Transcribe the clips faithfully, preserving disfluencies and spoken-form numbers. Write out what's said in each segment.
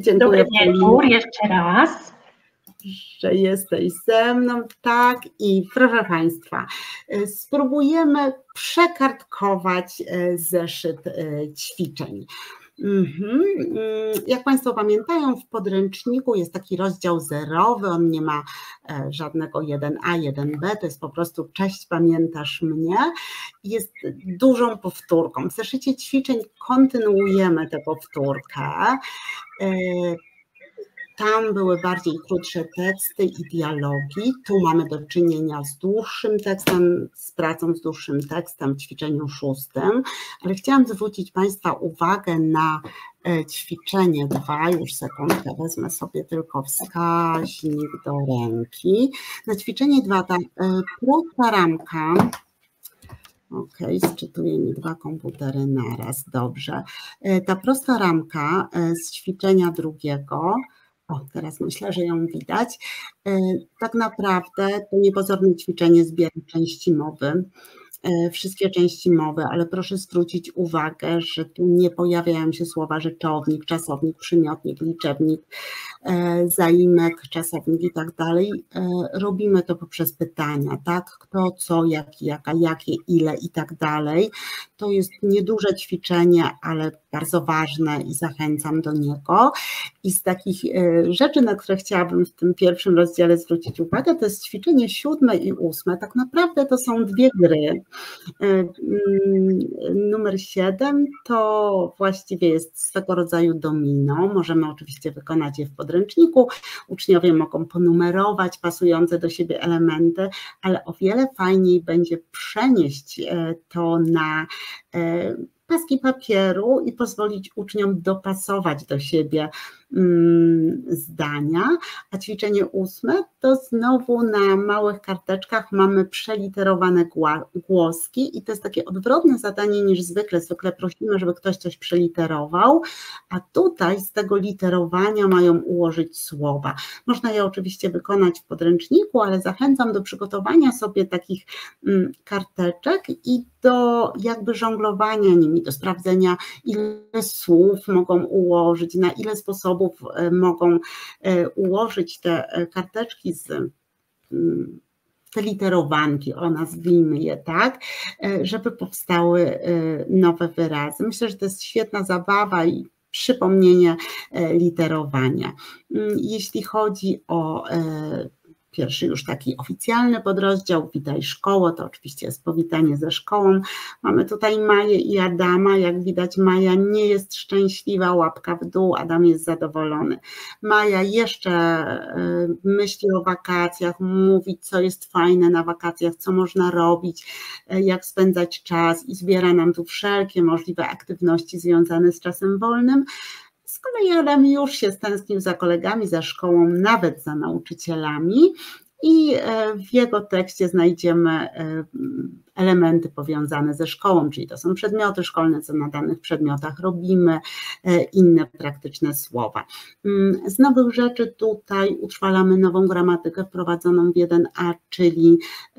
Dziękuję, Dobry wieczór jeszcze raz. Że jesteś ze mną, tak, i proszę Państwa, spróbujemy przekartkować zeszyt ćwiczeń. Mhm. Jak Państwo pamiętają, w podręczniku jest taki rozdział zerowy, on nie ma żadnego jeden a, jeden be, to jest po prostu cześć, pamiętasz mnie, jest dużą powtórką. W zeszycie ćwiczeń kontynuujemy tę powtórkę. Tam były bardziej krótsze teksty i dialogi, tu mamy do czynienia z dłuższym tekstem, z pracą z dłuższym tekstem w ćwiczeniu szóstym, ale chciałam zwrócić Państwa uwagę na ćwiczenie dwa, już sekundkę, wezmę sobie tylko wskaźnik do ręki. Na ćwiczenie dwa ta prosta ramka, ok, sczytuję mi dwa komputery naraz, dobrze. Ta prosta ramka z ćwiczenia drugiego, o, teraz myślę, że ją widać. Tak naprawdę to niepozorne ćwiczenie zbiera części mowy, wszystkie części mowy, ale proszę zwrócić uwagę, że tu nie pojawiają się słowa rzeczownik, czasownik, przymiotnik, liczebnik, zaimek, czasownik i tak dalej. Robimy to poprzez pytania, tak? Kto, co, jaki, jaka, jakie, ile i tak dalej. To jest nieduże ćwiczenie, ale bardzo ważne i zachęcam do niego. I z takich rzeczy, na które chciałabym w tym pierwszym rozdziale zwrócić uwagę, to jest ćwiczenie siódme i ósme. Tak naprawdę to są dwie gry. Numer siedem to właściwie jest swego rodzaju domino. Możemy oczywiście wykonać je w podręczniku. Uczniowie mogą ponumerować pasujące do siebie elementy, ale o wiele fajniej będzie przenieść to na paski papieru i pozwolić uczniom dopasować do siebie zdania, a ćwiczenie ósme to znowu na małych karteczkach mamy przeliterowane głoski i to jest takie odwrotne zadanie niż zwykle. Zwykle prosimy, żeby ktoś coś przeliterował, a tutaj z tego literowania mają ułożyć słowa. Można je oczywiście wykonać w podręczniku, ale zachęcam do przygotowania sobie takich karteczek i do jakby żonglowania nimi, do sprawdzenia, ile słów mogą ułożyć, na ile sposobów mogą ułożyć te karteczki z te literowanki, o nazwijmy je tak, żeby powstały nowe wyrazy. Myślę, że to jest świetna zabawa i przypomnienie literowania. Jeśli chodzi o pierwszy już taki oficjalny podrozdział, witaj szkoło, to oczywiście jest powitanie ze szkołą. Mamy tutaj Maję i Adama, jak widać Maja nie jest szczęśliwa, łapka w dół, Adam jest zadowolony. Maja jeszcze myśli o wakacjach, mówi co jest fajne na wakacjach, co można robić, jak spędzać czas i zbiera nam tu wszelkie możliwe aktywności związane z czasem wolnym. Z kolei Adam już się stęsknił za kolegami, za szkołą, nawet za nauczycielami i w jego tekście znajdziemy elementy powiązane ze szkołą, czyli to są przedmioty szkolne, co na danych przedmiotach robimy, inne praktyczne słowa. Z nowych rzeczy tutaj utrwalamy nową gramatykę wprowadzoną w jeden a, czyli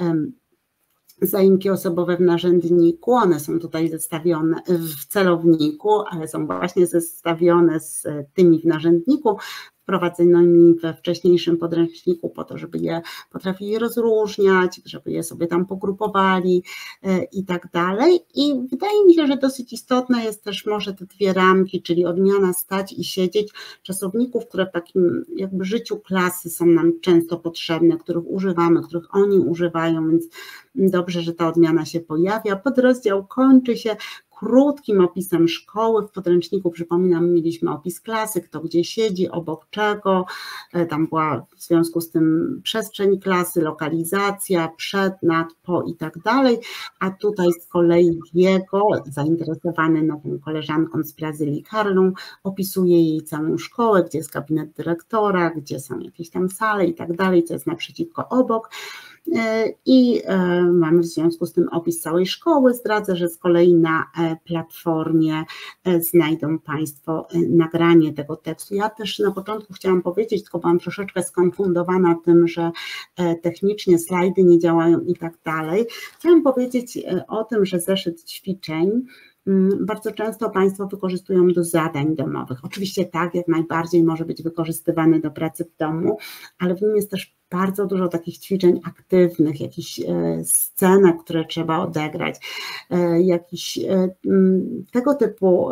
zaimki osobowe w narzędniku, one są tutaj zestawione w celowniku, ale są właśnie zestawione z tymi w narzędniku, wprowadzonymi we wcześniejszym podręczniku po to, żeby je potrafili rozróżniać, żeby je sobie tam pogrupowali i tak dalej. I wydaje mi się, że dosyć istotne jest też może te dwie ramki, czyli odmiana stać i siedzieć, czasowników, które w takim jakby życiu klasy są nam często potrzebne, których używamy, których oni używają, więc dobrze, że ta odmiana się pojawia. Podrozdział kończy się krótkim opisem szkoły. W podręczniku, przypominam, mieliśmy opis klasy, kto gdzie siedzi, obok czego, tam była w związku z tym przestrzeń klasy, lokalizacja, przed, nad, po i tak dalej, a tutaj z kolei Diego, zainteresowany nową koleżanką z Brazylii, Karlą, opisuje jej całą szkołę, gdzie jest gabinet dyrektora, gdzie są jakieś tam sale i tak dalej, co jest naprzeciwko, obok. I mamy w związku z tym opis całej szkoły. Zdradzę, że z kolei na platformie znajdą Państwo nagranie tego tekstu. Ja też na początku chciałam powiedzieć, tylko byłam troszeczkę skonfundowana tym, że technicznie slajdy nie działają i tak dalej. Chciałam powiedzieć o tym, że zeszyt ćwiczeń bardzo często Państwo wykorzystują do zadań domowych. Oczywiście tak, jak najbardziej może być wykorzystywany do pracy w domu, ale w nim jest też bardzo dużo takich ćwiczeń aktywnych, jakichś scenek, które trzeba odegrać, jakichś tego typu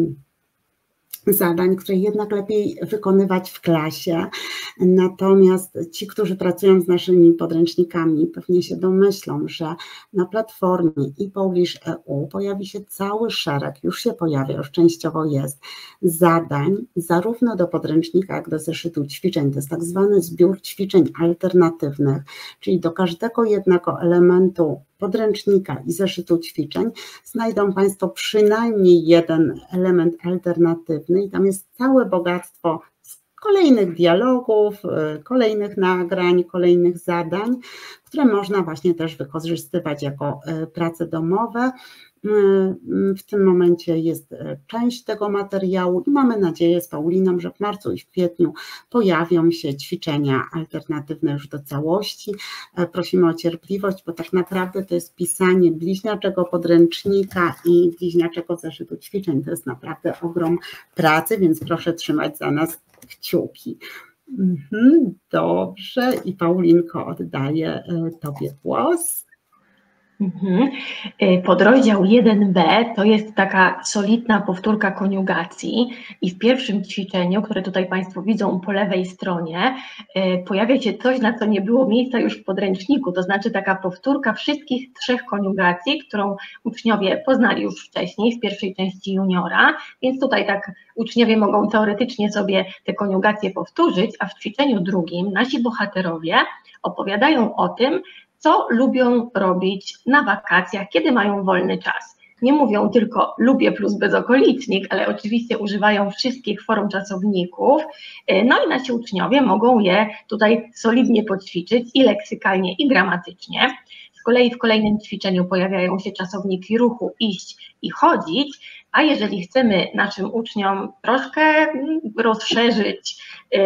zadań, które jednak lepiej wykonywać w klasie. Natomiast ci, którzy pracują z naszymi podręcznikami, pewnie się domyślą, że na platformie ePaulish kropka e u pojawi się cały szereg, już się pojawia, już częściowo jest, zadań zarówno do podręcznika, jak do zeszytu ćwiczeń. To jest tak zwany zbiór ćwiczeń alternatywnych, czyli do każdego jednego elementu podręcznika i zeszytu ćwiczeń znajdą Państwo przynajmniej jeden element alternatywny i tam jest całe bogactwo kolejnych dialogów, kolejnych nagrań, kolejnych zadań, które można właśnie też wykorzystywać jako prace domowe. W tym momencie jest część tego materiału i mamy nadzieję z Pauliną, że w marcu i w kwietniu pojawią się ćwiczenia alternatywne już do całości. Prosimy o cierpliwość, bo tak naprawdę to jest pisanie bliźniaczego podręcznika i bliźniaczego zeszytu ćwiczeń. To jest naprawdę ogrom pracy, więc proszę trzymać za nas kciuki. Mhm, dobrze i Paulinko, oddaję Tobie głos. Mhm. Podrozdział jeden b to jest taka solidna powtórka koniugacji i w pierwszym ćwiczeniu, które tutaj Państwo widzą po lewej stronie, pojawia się coś, na co nie było miejsca już w podręczniku, to znaczy taka powtórka wszystkich trzech koniugacji, którą uczniowie poznali już wcześniej w pierwszej części juniora, więc tutaj tak uczniowie mogą teoretycznie sobie te koniugacje powtórzyć, a w ćwiczeniu drugim nasi bohaterowie opowiadają o tym, co lubią robić na wakacjach, kiedy mają wolny czas. Nie mówią tylko lubię plus bezokolicznik, ale oczywiście używają wszystkich form czasowników, no i nasi uczniowie mogą je tutaj solidnie poćwiczyć i leksykalnie, i gramatycznie. Z kolei w kolejnym ćwiczeniu pojawiają się czasowniki ruchu iść i chodzić, a jeżeli chcemy naszym uczniom troszkę rozszerzyć,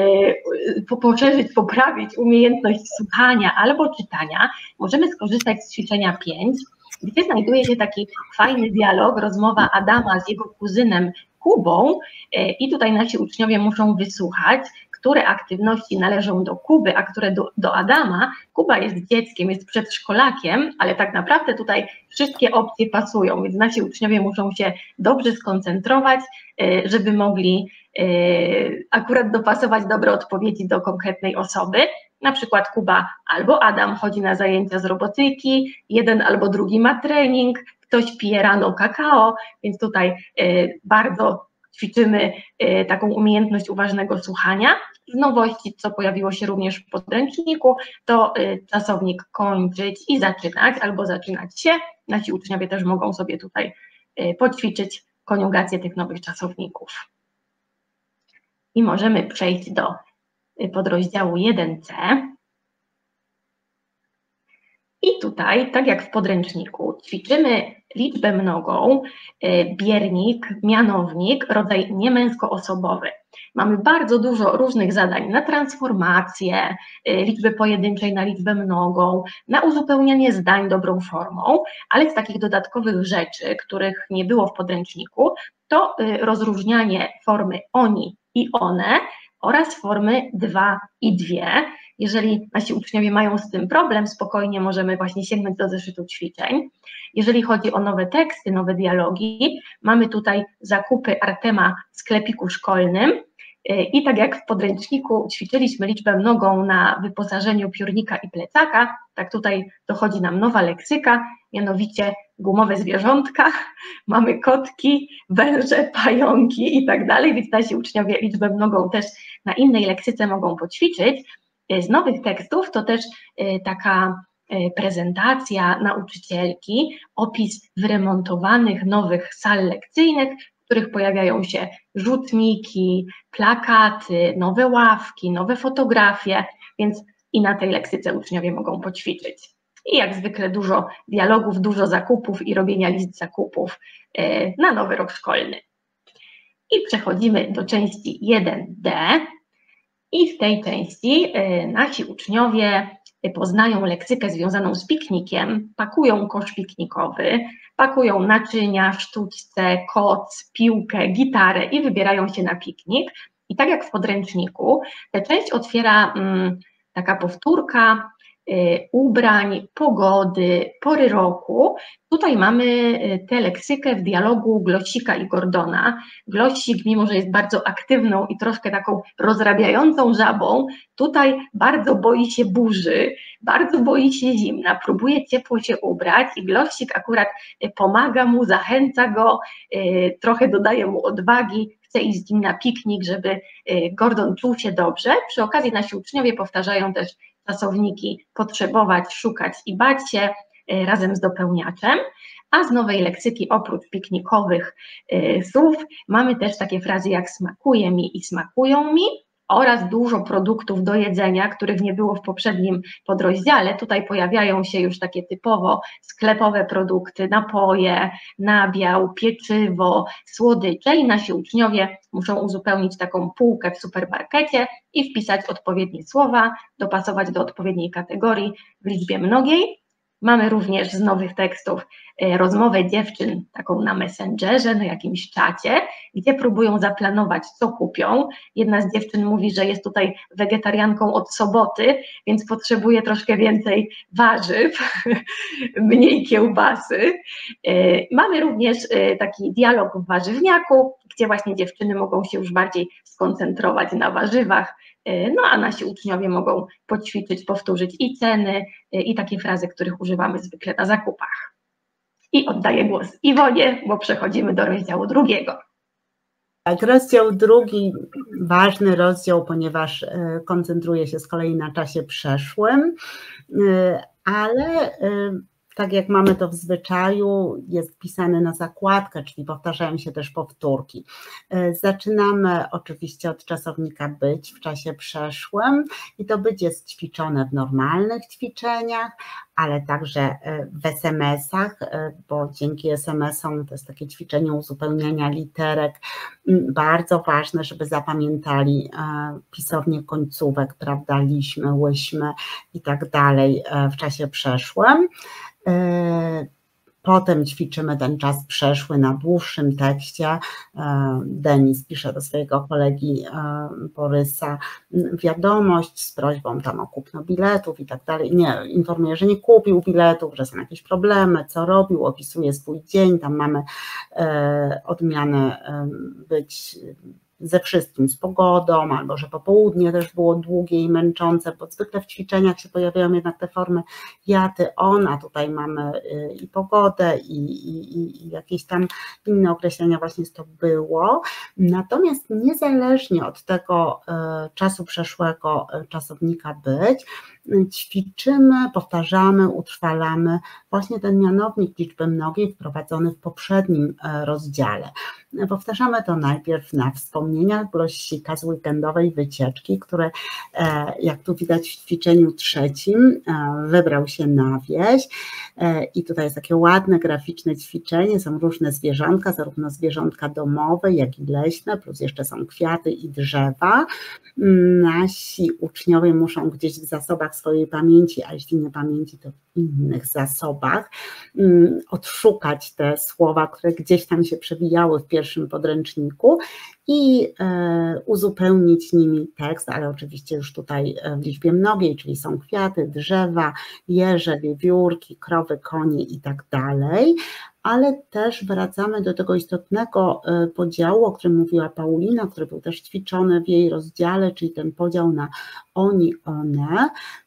yy, poszerzyć, poprawić umiejętność słuchania albo czytania, możemy skorzystać z ćwiczenia pięć, gdzie znajduje się taki fajny dialog, rozmowa Adama z jego kuzynem Kubą yy, i tutaj nasi uczniowie muszą wysłuchać, które aktywności należą do Kuby, a które do, do Adama. Kuba jest dzieckiem, jest przedszkolakiem, ale tak naprawdę tutaj wszystkie opcje pasują, więc nasi uczniowie muszą się dobrze skoncentrować, żeby mogli akurat dopasować dobre odpowiedzi do konkretnej osoby. Na przykład Kuba albo Adam chodzi na zajęcia z robotyki, jeden albo drugi ma trening, ktoś pije rano kakao, więc tutaj bardzo ćwiczymy taką umiejętność uważnego słuchania. Z nowości, co pojawiło się również w podręczniku, to czasownik kończyć i zaczynać, albo zaczynać się. Nasi uczniowie też mogą sobie tutaj poćwiczyć koniugację tych nowych czasowników. I możemy przejść do podrozdziału jeden c. I tutaj, tak jak w podręczniku, ćwiczymy liczbę mnogą, biernik, mianownik, rodzaj niemęskoosobowy. Mamy bardzo dużo różnych zadań na transformację liczby pojedynczej na liczbę mnogą, na uzupełnianie zdań dobrą formą, ale z takich dodatkowych rzeczy, których nie było w podręczniku, to rozróżnianie formy oni i one oraz formy dwa i dwie. Jeżeli nasi uczniowie mają z tym problem, spokojnie możemy właśnie sięgnąć do zeszytu ćwiczeń. Jeżeli chodzi o nowe teksty, nowe dialogi, mamy tutaj zakupy Artema w sklepiku szkolnym i tak jak w podręczniku ćwiczyliśmy liczbę mnogą na wyposażeniu piórnika i plecaka, tak tutaj dochodzi nam nowa leksyka, mianowicie gumowe zwierzątka, mamy kotki, węże, pająki i tak dalej, więc nasi uczniowie liczbę mnogą też na innej leksyce mogą poćwiczyć. Z nowych tekstów to też taka prezentacja nauczycielki, opis wyremontowanych nowych sal lekcyjnych, w których pojawiają się rzutniki, plakaty, nowe ławki, nowe fotografie, więc i na tej leksyce uczniowie mogą poćwiczyć. I jak zwykle dużo dialogów, dużo zakupów i robienia list zakupów na nowy rok szkolny. I przechodzimy do części jeden d. I w tej części nasi uczniowie poznają leksykę związaną z piknikiem, pakują kosz piknikowy, pakują naczynia, sztućce, koc, piłkę, gitarę i wybierają się na piknik. I tak jak w podręczniku, tę część otwiera um, taka powtórka y, ubrań, pogody, pory roku. Tutaj mamy tę leksykę w dialogu Glosika i Gordona. Glosik, mimo że jest bardzo aktywną i troszkę taką rozrabiającą żabą, tutaj bardzo boi się burzy, bardzo boi się zimna, próbuje ciepło się ubrać i Glosik akurat pomaga mu, zachęca go, y, trochę dodaje mu odwagi, chce iść z nim na piknik, żeby Gordon czuł się dobrze. Przy okazji nasi uczniowie powtarzają też czasowniki potrzebować, szukać i bać się razem z dopełniaczem. A z nowej leksyki oprócz piknikowych słów mamy też takie frazy jak smakuje mi i smakują mi oraz dużo produktów do jedzenia, których nie było w poprzednim podrozdziale. Tutaj pojawiają się już takie typowo sklepowe produkty, napoje, nabiał, pieczywo, słodycze i nasi uczniowie muszą uzupełnić taką półkę w supermarkecie i wpisać odpowiednie słowa, dopasować do odpowiedniej kategorii w liczbie mnogiej. Mamy również z nowych tekstów rozmowę dziewczyn taką na Messengerze, na jakimś czacie, gdzie próbują zaplanować, co kupią. Jedna z dziewczyn mówi, że jest tutaj wegetarianką od soboty, więc potrzebuje troszkę więcej warzyw, mniej kiełbasy. Mamy również taki dialog w warzywniaku, gdzie właśnie dziewczyny mogą się już bardziej skoncentrować na warzywach, no a nasi uczniowie mogą poćwiczyć, powtórzyć i ceny, i takie frazy, których używamy zwykle na zakupach. I oddaję głos Iwonie, bo przechodzimy do rozdziału drugiego. Tak, rozdział drugi, ważny rozdział, ponieważ koncentruje się z kolei na czasie przeszłym, ale tak jak mamy to w zwyczaju, jest pisany na zakładkę, czyli powtarzają się też powtórki. Zaczynamy oczywiście od czasownika być w czasie przeszłym i to być jest ćwiczone w normalnych ćwiczeniach, ale także w es em esach, bo dzięki es em esom to jest takie ćwiczenie uzupełniania literek, bardzo ważne, żeby zapamiętali pisownię końcówek, prawda, liśmy, łyśmy i tak dalej w czasie przeszłym. Potem ćwiczymy ten czas przeszły na dłuższym tekście. Denis pisze do swojego kolegi Borysa wiadomość z prośbą tam o kupno biletów i tak dalej. Nie, informuje, że nie kupił biletów, że są jakieś problemy, co robił, opisuje swój dzień, tam mamy odmianę być ze wszystkim, z pogodą, albo że popołudnie też było długie i męczące, bo zwykle w ćwiczeniach się pojawiają jednak te formy ja, ty, on, a tutaj mamy i pogodę i, i, i jakieś tam inne określenia właśnie to było. Natomiast niezależnie od tego czasu przeszłego czasownika być, ćwiczymy, powtarzamy, utrwalamy właśnie ten mianownik liczby mnogiej wprowadzony w poprzednim rozdziale. Powtarzamy to najpierw na wspomnieniach Glosika z weekendowej wycieczki, które jak tu widać w ćwiczeniu trzecim wybrał się na wieś i tutaj jest takie ładne graficzne ćwiczenie, są różne zwierzątka, zarówno zwierzątka domowe, jak i leśne, plus jeszcze są kwiaty i drzewa. Nasi uczniowie muszą gdzieś w zasobach swojej pamięci, a jeśli nie pamięci, to w innych zasobach, odszukać te słowa, które gdzieś tam się przewijały w pierwszym podręczniku i uzupełnić nimi tekst, ale oczywiście już tutaj w liczbie mnogiej, czyli są kwiaty, drzewa, jeże, wiewiórki, krowy, konie i tak dalej, ale też wracamy do tego istotnego podziału, o którym mówiła Paulina, który był też ćwiczony w jej rozdziale, czyli ten podział na oni, one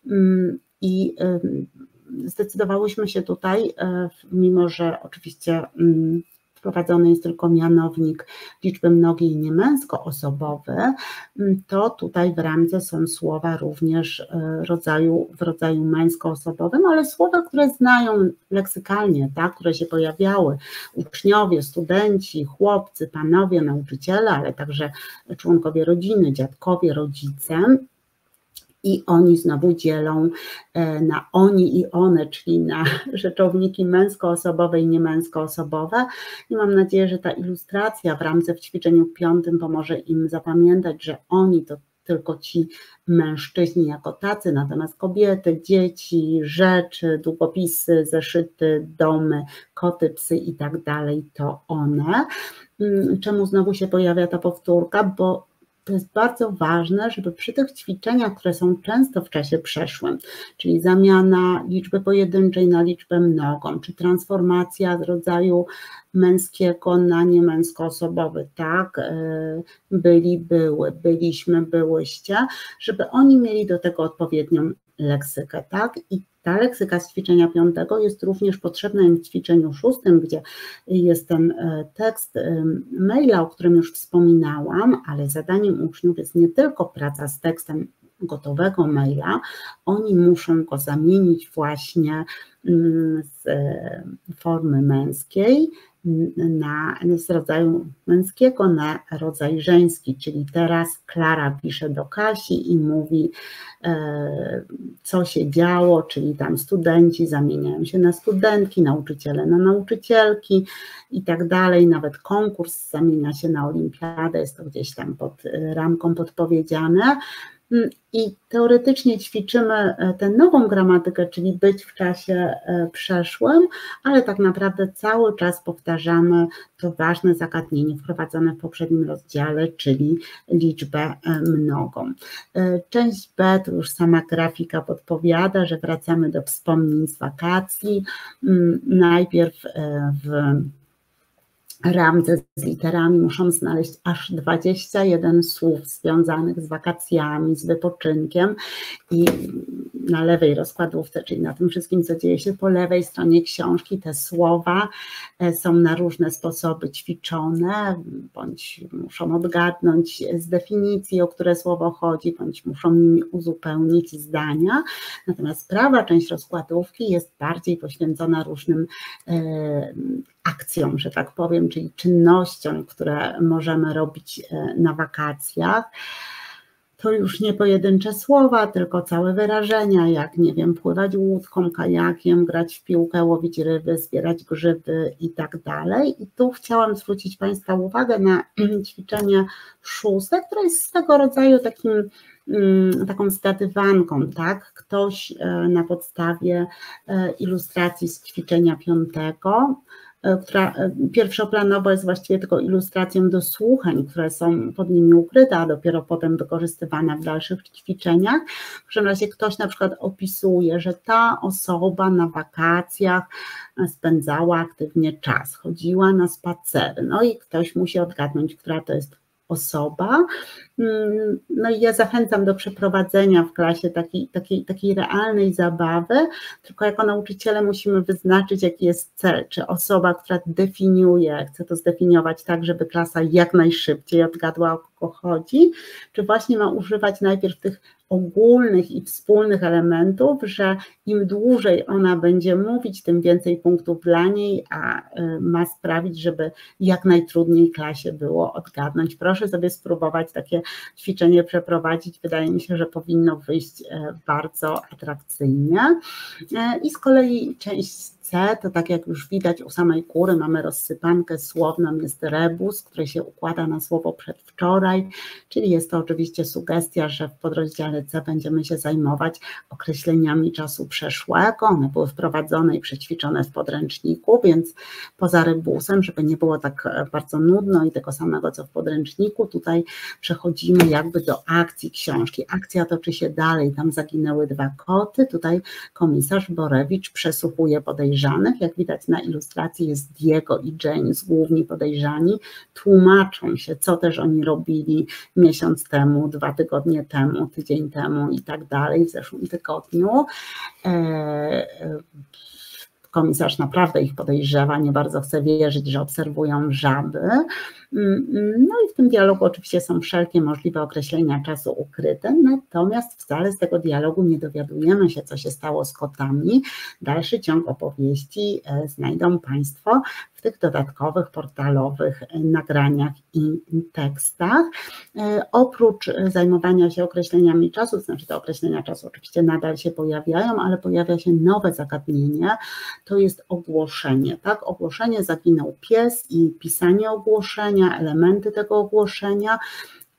i zdecydowałyśmy się tutaj, mimo że oczywiście wprowadzony jest tylko mianownik liczby mnogiej i niemęskoosobowy, to tutaj w ramce są słowa również rodzaju, w rodzaju męskoosobowym, ale słowa, które znają leksykalnie, tak, które się pojawiały, uczniowie, studenci, chłopcy, panowie, nauczyciele, ale także członkowie rodziny, dziadkowie, rodzice. I oni znowu dzielą na oni i one, czyli na rzeczowniki męskoosobowe i niemęskoosobowe. I mam nadzieję, że ta ilustracja w ramce w ćwiczeniu piątym pomoże im zapamiętać, że oni to tylko ci mężczyźni jako tacy, natomiast kobiety, dzieci, rzeczy, długopisy, zeszyty, domy, koty, psy i tak dalej, to one. Czemu znowu się pojawia ta powtórka? Bo to jest bardzo ważne, żeby przy tych ćwiczeniach, które są często w czasie przeszłym, czyli zamiana liczby pojedynczej na liczbę mnogą, czy transformacja z rodzaju męskiego na niemęskoosobowy, tak, byli, były, byliśmy, byłyście, żeby oni mieli do tego odpowiednią leksykę, tak, i ta leksyka z ćwiczenia piątego jest również potrzebna im w ćwiczeniu szóstym, gdzie jest ten tekst maila, o którym już wspominałam, ale zadaniem uczniów jest nie tylko praca z tekstem gotowego maila, oni muszą go zamienić właśnie z formy męskiej na, z rodzaju męskiego na rodzaj żeński, czyli teraz Klara pisze do Kasi i mówi, co się działo, czyli tam studenci zamieniają się na studentki, nauczyciele na nauczycielki i tak dalej, nawet konkurs zamienia się na olimpiadę, jest to gdzieś tam pod ramką podpowiedziane. I teoretycznie ćwiczymy tę nową gramatykę, czyli być w czasie przeszłym, ale tak naprawdę cały czas powtarzamy to ważne zagadnienie wprowadzone w poprzednim rozdziale, czyli liczbę mnogą. Część B to już sama grafika podpowiada, że wracamy do wspomnień z wakacji. Najpierw w ramce z literami muszą znaleźć aż dwadzieścia jeden słów związanych z wakacjami, z wypoczynkiem i na lewej rozkładówce, czyli na tym wszystkim, co dzieje się po lewej stronie książki, te słowa są na różne sposoby ćwiczone, bądź muszą odgadnąć z definicji, o które słowo chodzi, bądź muszą nimi uzupełnić zdania. Natomiast prawa część rozkładówki jest bardziej poświęcona różnym e, akcjom, że tak powiem, czyli czynnościom, które możemy robić na wakacjach. To już nie pojedyncze słowa, tylko całe wyrażenia, jak nie wiem, pływać łódką, kajakiem, grać w piłkę, łowić ryby, zbierać grzyby i tak dalej. I tu chciałam zwrócić Państwa uwagę na ćwiczenie szóste, które jest z tego rodzaju takim, taką zgadywanką, tak? Ktoś na podstawie ilustracji z ćwiczenia piątego, która pierwszoplanowo jest właściwie tylko ilustracją do słuchań, które są pod nimi ukryte, a dopiero potem wykorzystywane w dalszych ćwiczeniach. W każdym razie ktoś na przykład opisuje, że ta osoba na wakacjach spędzała aktywnie czas, chodziła na spacery, no i ktoś musi odgadnąć, która to jest osoba. No i ja zachęcam do przeprowadzenia w klasie takiej, takiej, takiej realnej zabawy, tylko jako nauczyciele musimy wyznaczyć, jaki jest cel, czy osoba, która definiuje, chce to zdefiniować tak, żeby klasa jak najszybciej odgadła, o kogo chodzi, czy właśnie ma używać najpierw tych ogólnych i wspólnych elementów, że im dłużej ona będzie mówić, tym więcej punktów dla niej, a ma sprawić, żeby jak najtrudniej klasie było odgadnąć. Proszę sobie spróbować takie ćwiczenie przeprowadzić. Wydaje mi się, że powinno wyjść bardzo atrakcyjnie. I z kolei część C, to tak jak już widać u samej góry mamy rozsypankę słowną, jest rebus, który się układa na słowo przedwczoraj, czyli jest to oczywiście sugestia, że w podrozdziale C będziemy się zajmować określeniami czasu przeszłego. One były wprowadzone i przećwiczone w podręczniku, więc poza rebusem, żeby nie było tak bardzo nudno i tego samego co w podręczniku, tutaj przechodzimy jakby do akcji książki. Akcja toczy się dalej, tam zaginęły dwa koty, tutaj komisarz Borewicz przesłuchuje podejrzanych. Jak widać na ilustracji jest Diego i James, główni podejrzani, tłumaczą się, co też oni robili miesiąc temu, dwa tygodnie temu, tydzień temu i tak dalej, w zeszłym tygodniu. Komisarz naprawdę ich podejrzewa, nie bardzo chce wierzyć, że obserwują żaby. No i w tym dialogu oczywiście są wszelkie możliwe określenia czasu ukryte, natomiast wcale z tego dialogu nie dowiadujemy się, co się stało z kotami. Dalszy ciąg opowieści znajdą Państwo w tych dodatkowych portalowych nagraniach i tekstach. Oprócz zajmowania się określeniami czasu, to znaczy te określenia czasu oczywiście nadal się pojawiają, ale pojawia się nowe zagadnienie, to jest ogłoszenie. Tak, ogłoszenie, zaginął pies i pisanie ogłoszenia, elementy tego ogłoszenia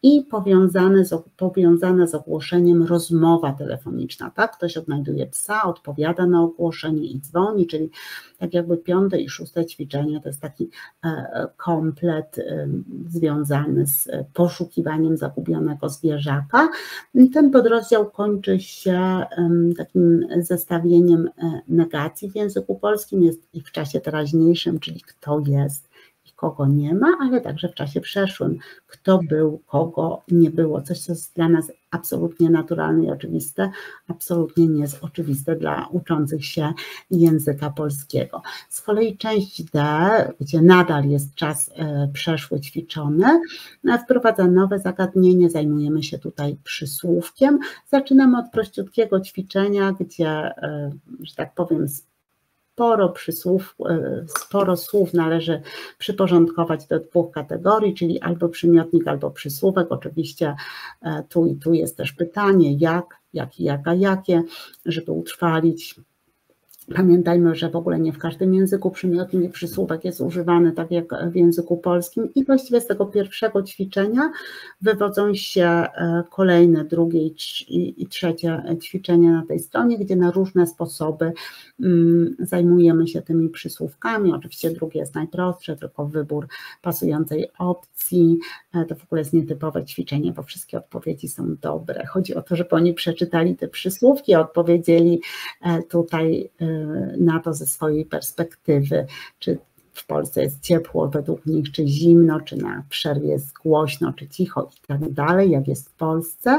i powiązane z, powiązane z ogłoszeniem rozmowa telefoniczna, tak? Ktoś odnajduje psa, odpowiada na ogłoszenie i dzwoni, czyli tak jakby piąte i szóste ćwiczenie to jest taki komplet związany z poszukiwaniem zagubionego zwierzaka. Ten podrozdział kończy się takim zestawieniem negacji w języku polskim, jest i w czasie teraźniejszym, czyli kto jest i kogo nie ma, ale także w czasie przeszłym, kto był, kogo nie było, coś co jest dla nas absolutnie naturalne i oczywiste, absolutnie nie jest oczywiste dla uczących się języka polskiego. Z kolei część D, gdzie nadal jest czas przeszły ćwiczony, wprowadza nowe zagadnienie, zajmujemy się tutaj przysłówkiem. Zaczynamy od prościutkiego ćwiczenia, gdzie, że tak powiem, Sporo, przysłów, sporo słów należy przyporządkować do dwóch kategorii, czyli albo przymiotnik, albo przysłówek. Oczywiście tu i tu jest też pytanie, jak, jak, jaka, jakie, żeby utrwalić. Pamiętajmy, że w ogóle nie w każdym języku przymiotnik i przysłówek jest używany tak jak w języku polskim i właściwie z tego pierwszego ćwiczenia wywodzą się kolejne, drugie i trzecie ćwiczenia na tej stronie, gdzie na różne sposoby zajmujemy się tymi przysłówkami. Oczywiście drugie jest najprostsze, tylko wybór pasującej opcji. To w ogóle jest nietypowe ćwiczenie, bo wszystkie odpowiedzi są dobre. Chodzi o to, żeby oni przeczytali te przysłówki, odpowiedzieli tutaj na to ze swojej perspektywy, czy w Polsce jest ciepło według nich, czy zimno, czy na przerwie jest głośno, czy cicho i tak dalej, jak jest w Polsce.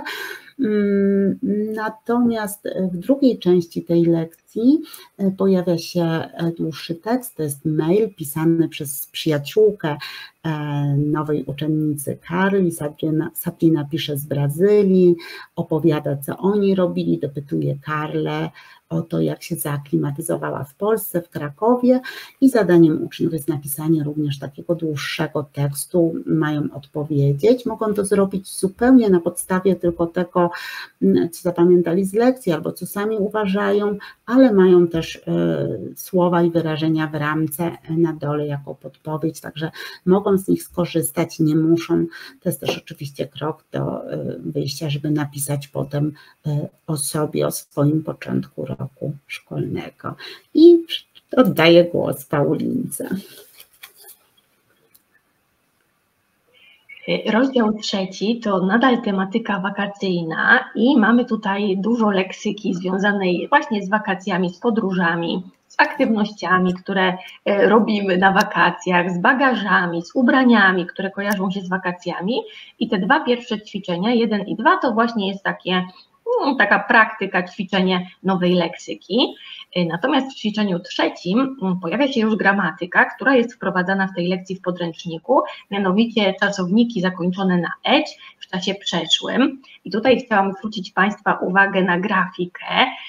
Natomiast w drugiej części tej lekcji pojawia się dłuższy tekst, to jest mail pisany przez przyjaciółkę nowej uczennicy Karli. Sabrina, Sabrina pisze z Brazylii, opowiada, co oni robili, dopytuje Karlę o to, jak się zaaklimatyzowała w Polsce, w Krakowie i zadaniem uczniów jest napisanie również takiego dłuższego tekstu, mają odpowiedzieć, mogą to zrobić zupełnie na podstawie tylko tego, co zapamiętali z lekcji albo co sami uważają, ale mają też y, słowa i wyrażenia w ramce na dole jako podpowiedź, także mogą z nich skorzystać, nie muszą. To jest też oczywiście krok do y, wyjścia, żeby napisać potem y, o sobie, o swoim początku roku szkolnego. I oddaję głos Paulince. Rozdział trzeci to nadal tematyka wakacyjna i mamy tutaj dużo leksyki związanej właśnie z wakacjami, z podróżami, z aktywnościami, które robimy na wakacjach, z bagażami, z ubraniami, które kojarzą się z wakacjami. I te dwa pierwsze ćwiczenia, jeden i dwa, to właśnie jest takie taka praktyka, ćwiczenie nowej leksyki. Natomiast w ćwiczeniu trzecim pojawia się już gramatyka, która jest wprowadzana w tej lekcji w podręczniku, mianowicie czasowniki zakończone na eć w czasie przeszłym. I tutaj chciałam zwrócić Państwa uwagę na grafikę.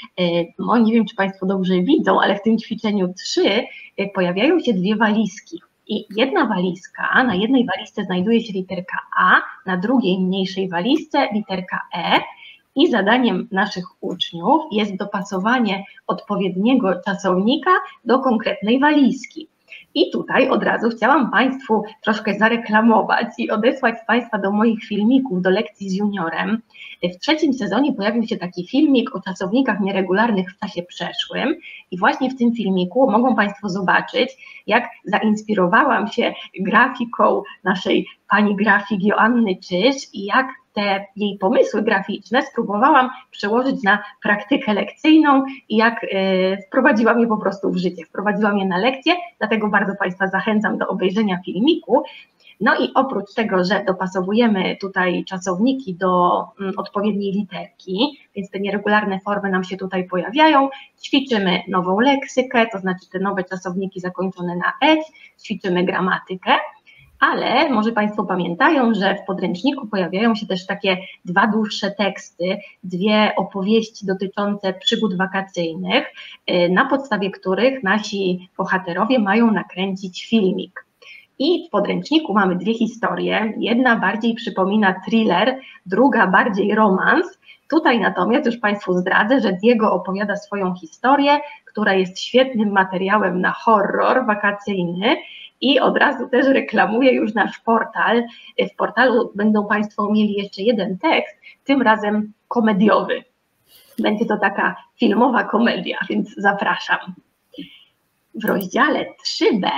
No, nie wiem, czy Państwo dobrze widzą, ale w tym ćwiczeniu trzy pojawiają się dwie walizki. I jedna walizka, na jednej walizce znajduje się literka A, na drugiej mniejszej walizce literka E. I zadaniem naszych uczniów jest dopasowanie odpowiedniego czasownika do konkretnej walizki. I tutaj od razu chciałam Państwu troszkę zareklamować i odesłać Państwa do moich filmików, do lekcji z juniorem. W trzecim sezonie pojawił się taki filmik o czasownikach nieregularnych w czasie przeszłym i właśnie w tym filmiku mogą Państwo zobaczyć, jak zainspirowałam się grafiką naszej pani grafik Joanny Czyż i jak te jej pomysły graficzne spróbowałam przełożyć na praktykę lekcyjną i jak y, wprowadziłam je po prostu w życie, wprowadziłam je na lekcję, dlatego bardzo Państwa zachęcam do obejrzenia filmiku. No i oprócz tego, że dopasowujemy tutaj czasowniki do mm, odpowiedniej literki, więc te nieregularne formy nam się tutaj pojawiają, ćwiczymy nową leksykę, to znaczy te nowe czasowniki zakończone na eć, ćwiczymy gramatykę. Ale może Państwo pamiętają, że w podręczniku pojawiają się też takie dwa dłuższe teksty, dwie opowieści dotyczące przygód wakacyjnych, na podstawie których nasi bohaterowie mają nakręcić filmik. I w podręczniku mamy dwie historie, jedna bardziej przypomina thriller, druga bardziej romans. Tutaj natomiast już Państwu zdradzę, że Diego opowiada swoją historię, która jest świetnym materiałem na horror wakacyjny I od razu też reklamuję już nasz portal. W portalu będą Państwo mieli jeszcze jeden tekst, tym razem komediowy. Będzie to taka filmowa komedia, więc zapraszam. W rozdziale trzy b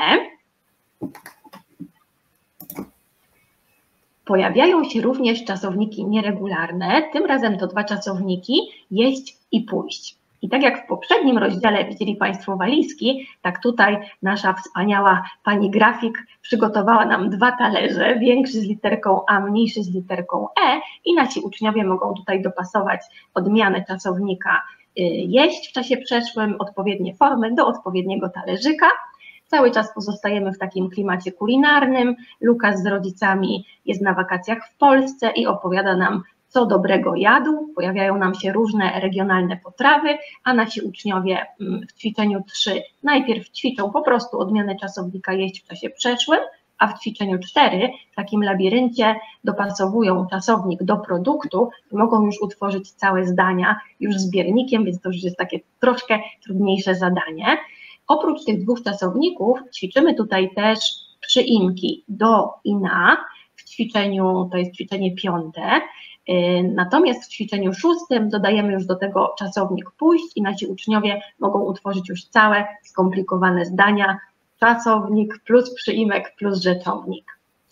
pojawiają się również czasowniki nieregularne, tym razem to dwa czasowniki, jeść i pójść. I tak jak w poprzednim rozdziale widzieli Państwo walizki, tak tutaj nasza wspaniała pani grafik przygotowała nam dwa talerze, większy z literką A, mniejszy z literką E i nasi uczniowie mogą tutaj dopasować odmianę czasownika jeść w czasie przeszłym, odpowiednie formy do odpowiedniego talerzyka. Cały czas pozostajemy w takim klimacie kulinarnym. Lukas z rodzicami jest na wakacjach w Polsce i opowiada nam, co dobrego jadł. Pojawiają nam się różne regionalne potrawy, a nasi uczniowie w ćwiczeniu trzy najpierw ćwiczą po prostu odmianę czasownika jeść w czasie przeszłym, a w ćwiczeniu cztery w takim labiryncie dopasowują czasownik do produktu i mogą już utworzyć całe zdania już z zbiornikiem, więc to już jest takie troszkę trudniejsze zadanie. Oprócz tych dwóch czasowników ćwiczymy tutaj też przyimki do i na, w ćwiczeniu, to jest ćwiczenie piąte, natomiast w ćwiczeniu szóstym dodajemy już do tego czasownik pójść i nasi uczniowie mogą utworzyć już całe skomplikowane zdania, czasownik plus przyimek plus rzeczownik.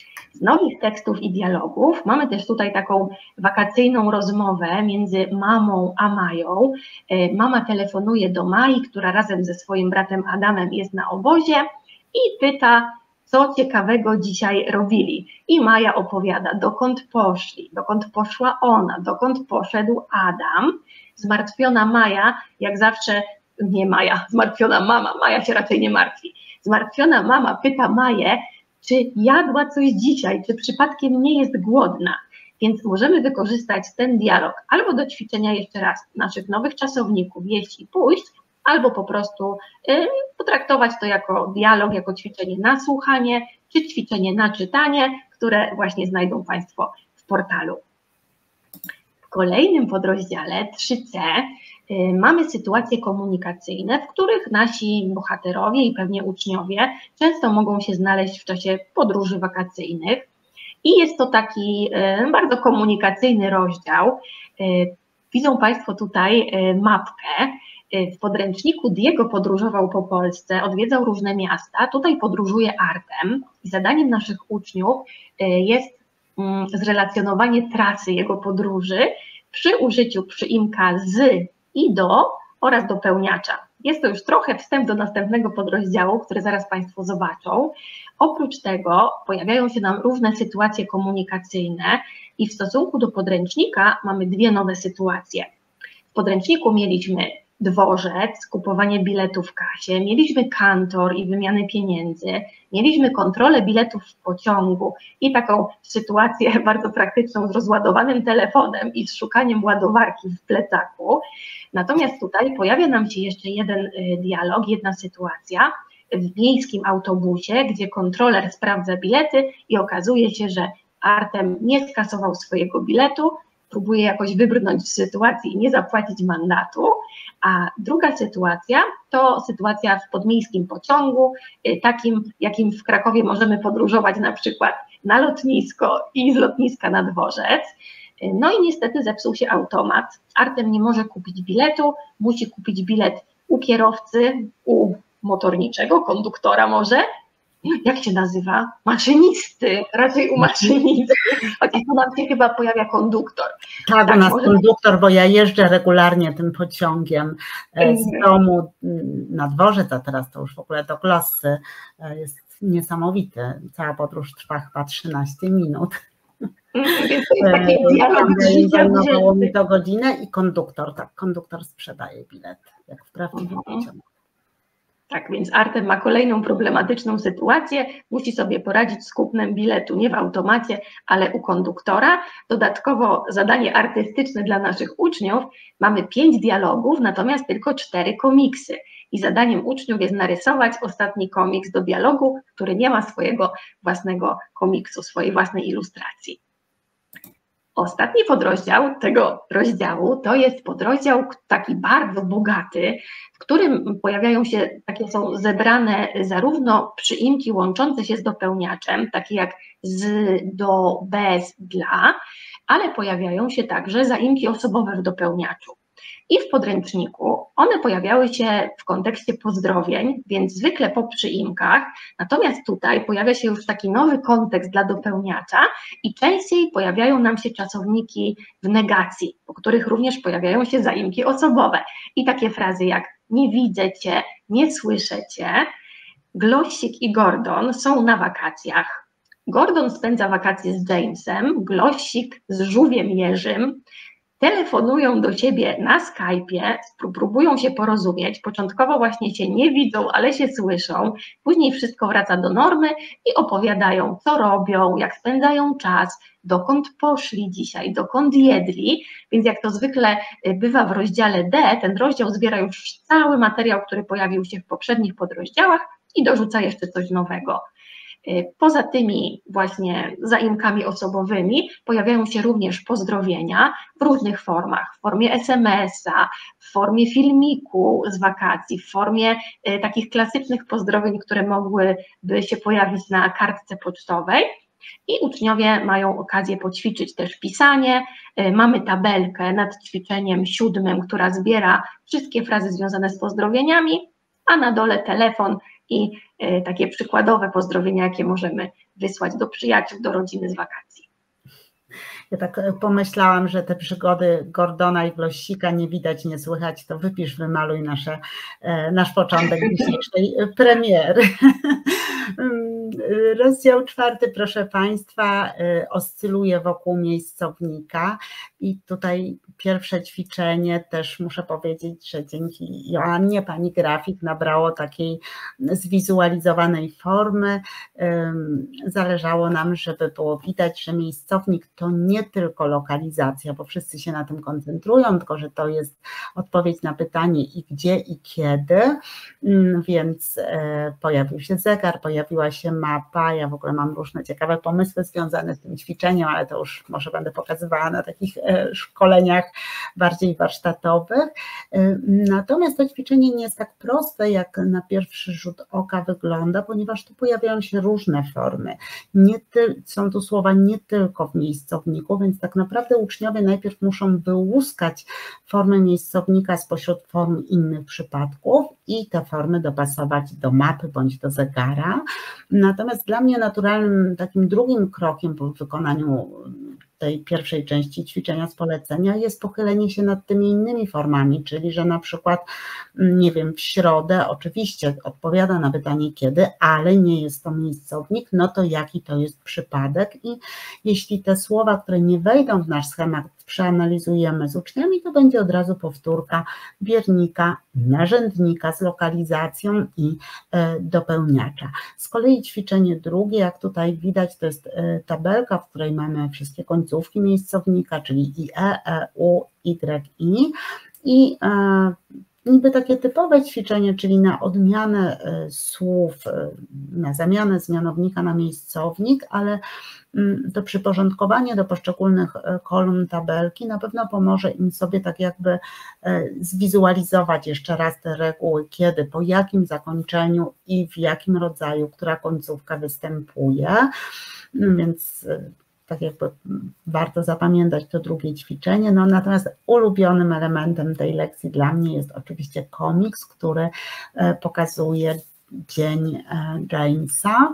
Z nowych tekstów i dialogów mamy też tutaj taką wakacyjną rozmowę między mamą a Mają. Mama telefonuje do Mai, która razem ze swoim bratem Adamem jest na obozie i pyta, co ciekawego dzisiaj robili. I Maja opowiada, dokąd poszli, dokąd poszła ona, dokąd poszedł Adam. Zmartwiona Maja, jak zawsze, nie Maja, zmartwiona mama, Maja się raczej nie martwi. Zmartwiona mama pyta Maję, czy jadła coś dzisiaj, czy przypadkiem nie jest głodna. Więc możemy wykorzystać ten dialog albo do ćwiczenia jeszcze raz naszych nowych czasowników jeść i pójść, albo po prostu y, potraktować to jako dialog, jako ćwiczenie na słuchanie, czy ćwiczenie na czytanie, które właśnie znajdą Państwo w portalu. W kolejnym podrozdziale trzy c y, mamy sytuacje komunikacyjne, w których nasi bohaterowie i pewnie uczniowie często mogą się znaleźć w czasie podróży wakacyjnych. I jest to taki y, bardzo komunikacyjny rozdział. Y, widzą Państwo tutaj y, mapkę. W podręczniku Diego podróżował po Polsce, odwiedzał różne miasta, tutaj podróżuje Artem i zadaniem naszych uczniów jest zrelacjonowanie trasy jego podróży przy użyciu przyimka z i do oraz dopełniacza. Jest to już trochę wstęp do następnego podrozdziału, który zaraz Państwo zobaczą. Oprócz tego pojawiają się nam różne sytuacje komunikacyjne i w stosunku do podręcznika mamy dwie nowe sytuacje. W podręczniku mieliśmy dworzec, kupowanie biletów w kasie, mieliśmy kantor i wymianę pieniędzy, mieliśmy kontrolę biletów w pociągu i taką sytuację bardzo praktyczną z rozładowanym telefonem i z szukaniem ładowarki w plecaku. Natomiast tutaj pojawia nam się jeszcze jeden dialog, jedna sytuacja w miejskim autobusie, gdzie kontroler sprawdza bilety i okazuje się, że Artem nie skasował swojego biletu, próbuje jakoś wybrnąć z sytuacji i nie zapłacić mandatu, a druga sytuacja to sytuacja w podmiejskim pociągu, takim jakim w Krakowie możemy podróżować na przykład na lotnisko i z lotniska na dworzec. No i niestety zepsuł się automat. Artem nie może kupić biletu, musi kupić bilet u kierowcy, u motorniczego, konduktora może. Jak się nazywa? Maszynisty, raczej u maszynisty, chociaż tu nam się chyba pojawia konduktor. Tak, tak u nas może... konduktor, bo ja jeżdżę regularnie tym pociągiem z domu na dworzec, a teraz to już w ogóle do Glossy. Jest niesamowity. Cała podróż trwa chyba trzynaście minut. Więc to jest taki dialog zajmowało mi to godzinę i konduktor, tak, konduktor sprzedaje bilet, jak w prawdziwym pociągu. Tak, więc Artem ma kolejną problematyczną sytuację, musi sobie poradzić z kupnem biletu nie w automacie, ale u konduktora. Dodatkowo zadanie artystyczne dla naszych uczniów, mamy pięć dialogów, natomiast tylko cztery komiksy. I zadaniem uczniów jest narysować ostatni komiks do dialogu, który nie ma swojego własnego komiksu, swojej własnej ilustracji. Ostatni podrozdział tego rozdziału to jest podrozdział taki bardzo bogaty, w którym pojawiają się, takie są zebrane zarówno przyimki łączące się z dopełniaczem, takie jak z, do, bez, dla, ale pojawiają się także zaimki osobowe w dopełniaczu. I w podręczniku one pojawiały się w kontekście pozdrowień, więc zwykle po przyimkach, natomiast tutaj pojawia się już taki nowy kontekst dla dopełniacza i częściej pojawiają nam się czasowniki w negacji, po których również pojawiają się zaimki osobowe. I takie frazy jak nie widzę cię, nie słyszę cię. Glossik i Gordon są na wakacjach. Gordon spędza wakacje z Jamesem, Glossik z żółwiem Jerzym. Telefonują do ciebie na Skype'ie, próbują się porozumieć, początkowo właśnie się nie widzą, ale się słyszą, później wszystko wraca do normy i opowiadają, co robią, jak spędzają czas, dokąd poszli dzisiaj, dokąd jedli, więc jak to zwykle bywa w rozdziale D, ten rozdział zbiera już cały materiał, który pojawił się w poprzednich podrozdziałach i dorzuca jeszcze coś nowego. Poza tymi właśnie zaimkami osobowymi pojawiają się również pozdrowienia w różnych formach, w formie es em es a, w formie filmiku z wakacji, w formie y, takich klasycznych pozdrowień, które mogłyby się pojawić na kartce pocztowej. I uczniowie mają okazję poćwiczyć też pisanie. Y, mamy tabelkę nad ćwiczeniem siódmym, która zbiera wszystkie frazy związane z pozdrowieniami, a na dole telefon i y, takie przykładowe pozdrowienia, jakie możemy wysłać do przyjaciół, do rodziny z wakacji. Ja tak pomyślałam, że te przygody Gordona i Glossika nie widać, nie słychać, to wypisz, wymaluj nasze, nasz początek dzisiejszej premiery. Rozdział czwarty, proszę Państwa, oscyluje wokół miejscownika i tutaj pierwsze ćwiczenie też muszę powiedzieć, że dzięki Joannie, pani grafik, nabrało takiej zwizualizowanej formy. Zależało nam, żeby było widać, że miejscownik to nie tylko lokalizacja, bo wszyscy się na tym koncentrują, tylko że to jest odpowiedź na pytanie i gdzie i kiedy, więc pojawił się zegar, pojawiła się mapa, ja w ogóle mam różne ciekawe pomysły związane z tym ćwiczeniem, ale to już może będę pokazywała na takich szkoleniach bardziej warsztatowych. Natomiast to ćwiczenie nie jest tak proste, jak na pierwszy rzut oka wygląda, ponieważ tu pojawiają się różne formy. Nie ty, są tu słowa nie tylko w miejscowniku, więc tak naprawdę uczniowie najpierw muszą wyłuskać formę miejscownika spośród form innych przypadków i te formy dopasować do mapy bądź do zegara. Natomiast dla mnie naturalnym takim drugim krokiem po wykonaniu tej pierwszej części ćwiczenia z polecenia jest pochylenie się nad tymi innymi formami, czyli że na przykład, nie wiem, w środę oczywiście odpowiada na pytanie kiedy, ale nie jest to miejscownik, no to jaki to jest przypadek i jeśli te słowa, które nie wejdą w nasz schemat, przeanalizujemy z uczniami, to będzie od razu powtórka biernika, narzędnika z lokalizacją i dopełniacza. Z kolei ćwiczenie drugie, jak tutaj widać, to jest tabelka, w której mamy wszystkie końcówki miejscownika, czyli i e, e, u, y, i i niby takie typowe ćwiczenie, czyli na odmianę słów, na zamianę z mianownika na miejscownik, ale to przyporządkowanie do poszczególnych kolumn tabelki na pewno pomoże im sobie tak jakby zwizualizować jeszcze raz te reguły, kiedy, po jakim zakończeniu i w jakim rodzaju, która końcówka występuje, więc tak jakby warto zapamiętać to drugie ćwiczenie. No, natomiast ulubionym elementem tej lekcji dla mnie jest oczywiście komiks, który pokazuje dzień Jamesa.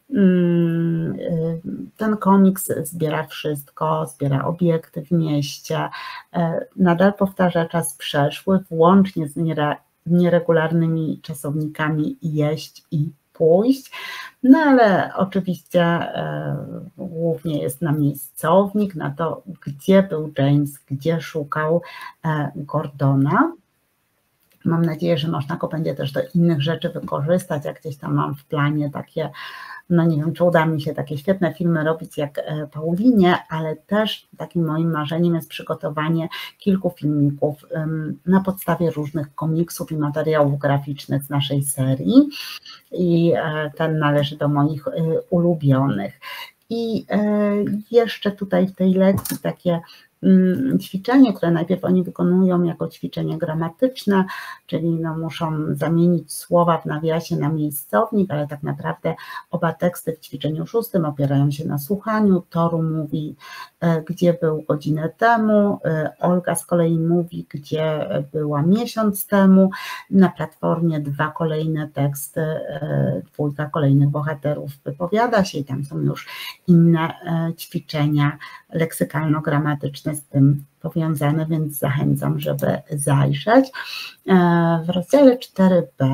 Ten komiks zbiera wszystko, zbiera obiekty w mieście, nadal powtarza czas przeszły, włącznie z nieregularnymi czasownikami jeść i pójść, no ale oczywiście e, głównie jest na miejscownik, na to, gdzie był James, gdzie szukał e, Gordona. Mam nadzieję, że można go będzie też do innych rzeczy wykorzystać, jak gdzieś tam mam w planie takie, no nie wiem, czy uda mi się takie świetne filmy robić jak Paulinie, ale też takim moim marzeniem jest przygotowanie kilku filmików na podstawie różnych komiksów i materiałów graficznych z naszej serii i ten należy do moich ulubionych. I jeszcze tutaj w tej lekcji takie ćwiczenie, które najpierw oni wykonują jako ćwiczenie gramatyczne, czyli no muszą zamienić słowa w nawiasie na miejscownik, ale tak naprawdę oba teksty w ćwiczeniu szóstym opierają się na słuchaniu. Toru mówi, gdzie był godzinę temu, Olga z kolei mówi, gdzie była miesiąc temu. Na platformie dwa kolejne teksty, dwójka kolejnych bohaterów wypowiada się i tam są już inne ćwiczenia leksykalno-gramatyczne z tym powiązane, więc zachęcam, żeby zajrzeć. W rozdziale cztery b,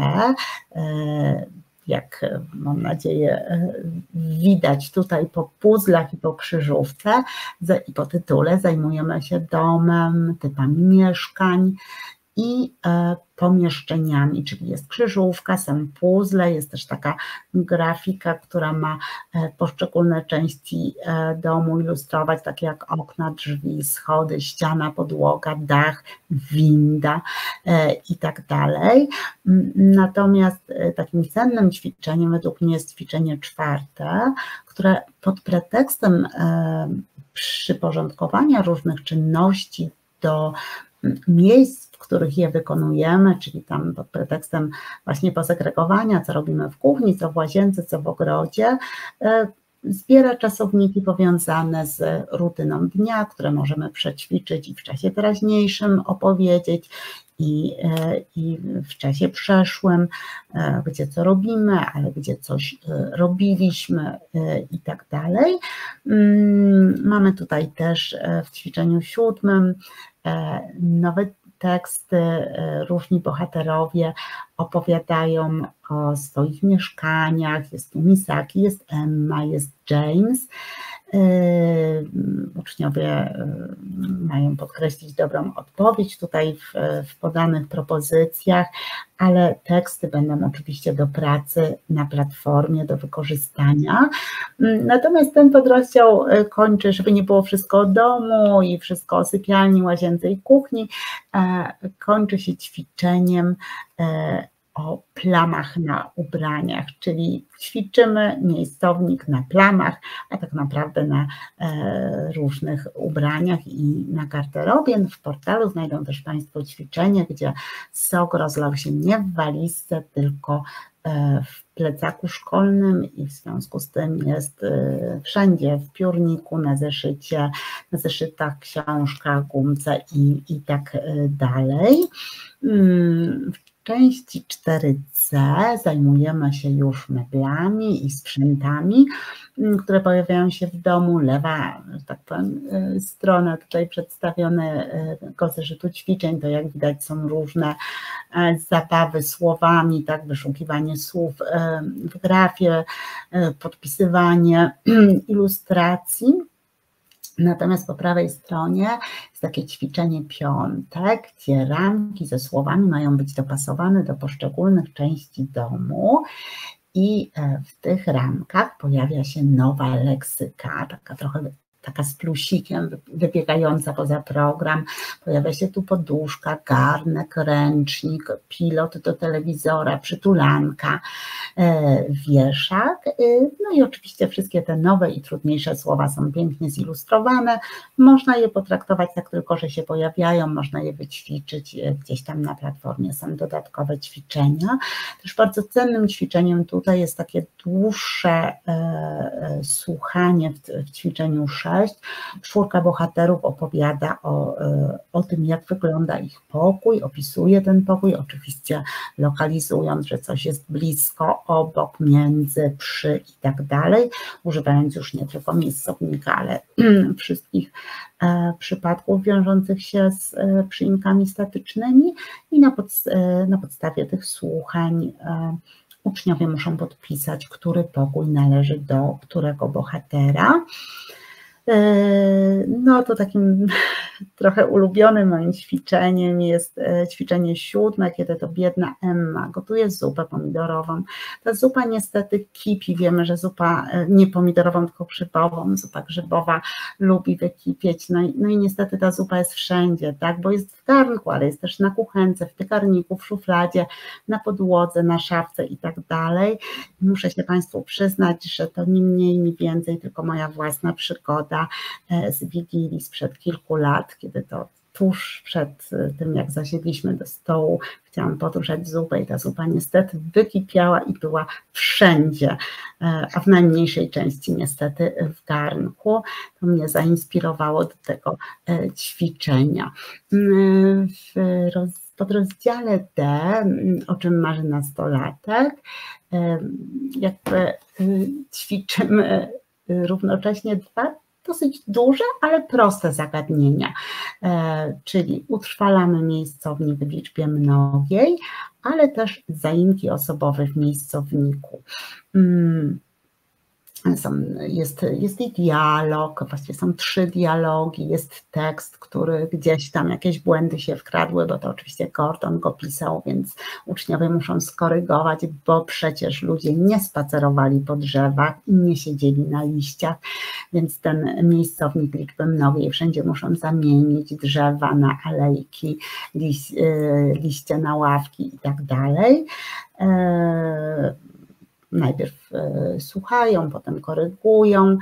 jak mam nadzieję widać tutaj po puzzlach i po krzyżówce i po tytule, zajmujemy się domem, typami mieszkań i pomieszczeniami, czyli jest krzyżówka, są puzzle, jest też taka grafika, która ma poszczególne części domu ilustrować, takie jak okna, drzwi, schody, ściana, podłoga, dach, winda i tak dalej. Natomiast takim cennym ćwiczeniem według mnie jest ćwiczenie czwarte, które pod pretekstem przyporządkowania różnych czynności do miejsc, w których je wykonujemy, czyli tam pod pretekstem właśnie posegregowania, co robimy w kuchni, co w łazience, co w ogrodzie, zbiera czasowniki powiązane z rutyną dnia, które możemy przećwiczyć i w czasie teraźniejszym opowiedzieć, i, i w czasie przeszłym, gdzie co robimy, ale gdzie coś robiliśmy i tak dalej. Mamy tutaj też w ćwiczeniu siódmym nowe teksty, różni bohaterowie opowiadają o swoich mieszkaniach, jest tu Misaki, jest Emma, jest James. Uczniowie mają podkreślić dobrą odpowiedź tutaj w, w podanych propozycjach, ale teksty będą oczywiście do pracy na platformie, do wykorzystania. Natomiast ten podrozdział kończy, żeby nie było wszystko o domu i wszystko o sypialni, łazience i kuchni, kończy się ćwiczeniem o plamach na ubraniach, czyli ćwiczymy miejscownik na plamach, a tak naprawdę na e, różnych ubraniach i na garderobie. W portalu znajdą też Państwo ćwiczenie, gdzie sok rozlał się nie w walizce, tylko e, w plecaku szkolnym i w związku z tym jest e, wszędzie, w piórniku, na zeszycie, na zeszytach, książkach, gumce i, i tak dalej. W części cztery c zajmujemy się już meblami i sprzętami, które pojawiają się w domu. Lewa, że tak powiem, strona tutaj przedstawionego zeszytu ćwiczeń, to jak widać są różne zabawy słowami, tak, wyszukiwanie słów w grafie, podpisywanie ilustracji. Natomiast po prawej stronie jest takie ćwiczenie piąte, gdzie ramki ze słowami mają być dopasowane do poszczególnych części domu i w tych ramkach pojawia się nowa leksyka, taka trochę taka z plusikiem wybiegająca poza program. Pojawia się tu poduszka, garnek, ręcznik, pilot do telewizora, przytulanka, wieszak. No i oczywiście wszystkie te nowe i trudniejsze słowa są pięknie zilustrowane. Można je potraktować tak tylko, że się pojawiają, można je wyćwiczyć. Gdzieś tam na platformie są dodatkowe ćwiczenia. Też bardzo cennym ćwiczeniem tutaj jest takie dłuższe słuchanie w, w ćwiczeniu sześć. Czwórka bohaterów opowiada o, o tym, jak wygląda ich pokój, opisuje ten pokój, oczywiście lokalizując, że coś jest blisko, obok, między, przy i tak dalej, używając już nie tylko miejscownika, ale wszystkich przypadków wiążących się z przyimkami statycznymi i na, pod, na podstawie tych słuchań uczniowie muszą podpisać, który pokój należy do którego bohatera. No to takim trochę ulubionym moim ćwiczeniem jest ćwiczenie siódme, kiedy to biedna Emma gotuje zupę pomidorową. Ta zupa niestety kipi, wiemy, że zupa nie pomidorową, tylko grzybową, zupa grzybowa lubi wykipieć, no i, no i niestety ta zupa jest wszędzie, tak, bo jest w garnku, ale jest też na kuchence, w piekarniku, w szufladzie, na podłodze, na szafce i tak dalej. Muszę się Państwu przyznać, że to nie mniej, nie więcej, tylko moja własna przygoda z Wigilii sprzed kilku lat, kiedy to tuż przed tym, jak zasiedliśmy do stołu, chciałam podgrzać zupę i ta zupa niestety wykipiała i była wszędzie, a w najmniejszej części niestety w garnku. To mnie zainspirowało do tego ćwiczenia. W roz, podrozdziale D, o czym marzy nastolatek, jakby ćwiczymy równocześnie dwa dosyć duże, ale proste zagadnienia, czyli utrwalamy miejscownik w liczbie mnogiej, ale też zaimki osobowe w miejscowniku. Są, jest, jest i dialog, właściwie są trzy dialogi, jest tekst, który gdzieś tam jakieś błędy się wkradły, bo to oczywiście Gordon go pisał, więc uczniowie muszą skorygować, bo przecież ludzie nie spacerowali po drzewach i nie siedzieli na liściach, więc ten miejscownik liczby mnogiej wszędzie muszą zamienić drzewa na alejki, liś, liście na ławki i tak dalej. Najpierw słuchają, potem korygują.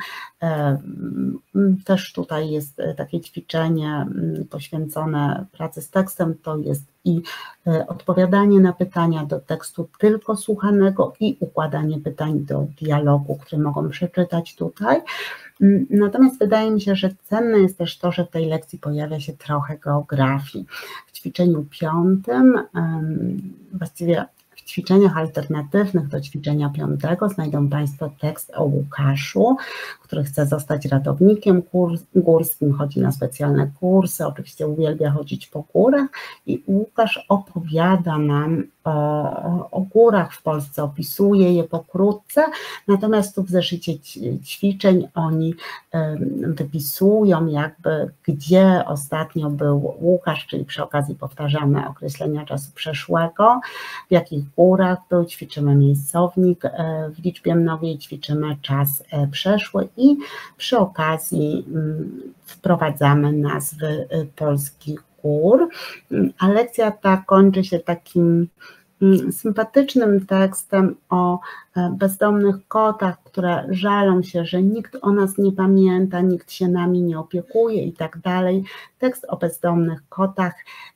Też tutaj jest takie ćwiczenie poświęcone pracy z tekstem, to jest i odpowiadanie na pytania do tekstu tylko słuchanego i układanie pytań do dialogu, które mogą przeczytać tutaj. Natomiast wydaje mi się, że cenne jest też to, że w tej lekcji pojawia się trochę geografii. W ćwiczeniu piątym, właściwie w ćwiczeniach alternatywnych do ćwiczenia piątego znajdą Państwo tekst o Łukaszu, który chce zostać ratownikiem górskim, chodzi na specjalne kursy, oczywiście uwielbia chodzić po górach i Łukasz opowiada nam o, o górach w Polsce, opisuje je pokrótce, natomiast tu w zeszycie ćwiczeń oni wypisują jakby, gdzie ostatnio był Łukasz, czyli przy okazji powtarzamy określenia czasu przeszłego, w jakich górach był, ćwiczymy miejscownik w liczbie mnogiej, ćwiczymy czas przeszły i przy okazji wprowadzamy nazwy polskich gór, a lekcja ta kończy się takim sympatycznym tekstem o bezdomnych kotach, które żalą się, że nikt o nas nie pamięta, nikt się nami nie opiekuje i tak dalej. Tekst o bezdomnych kotach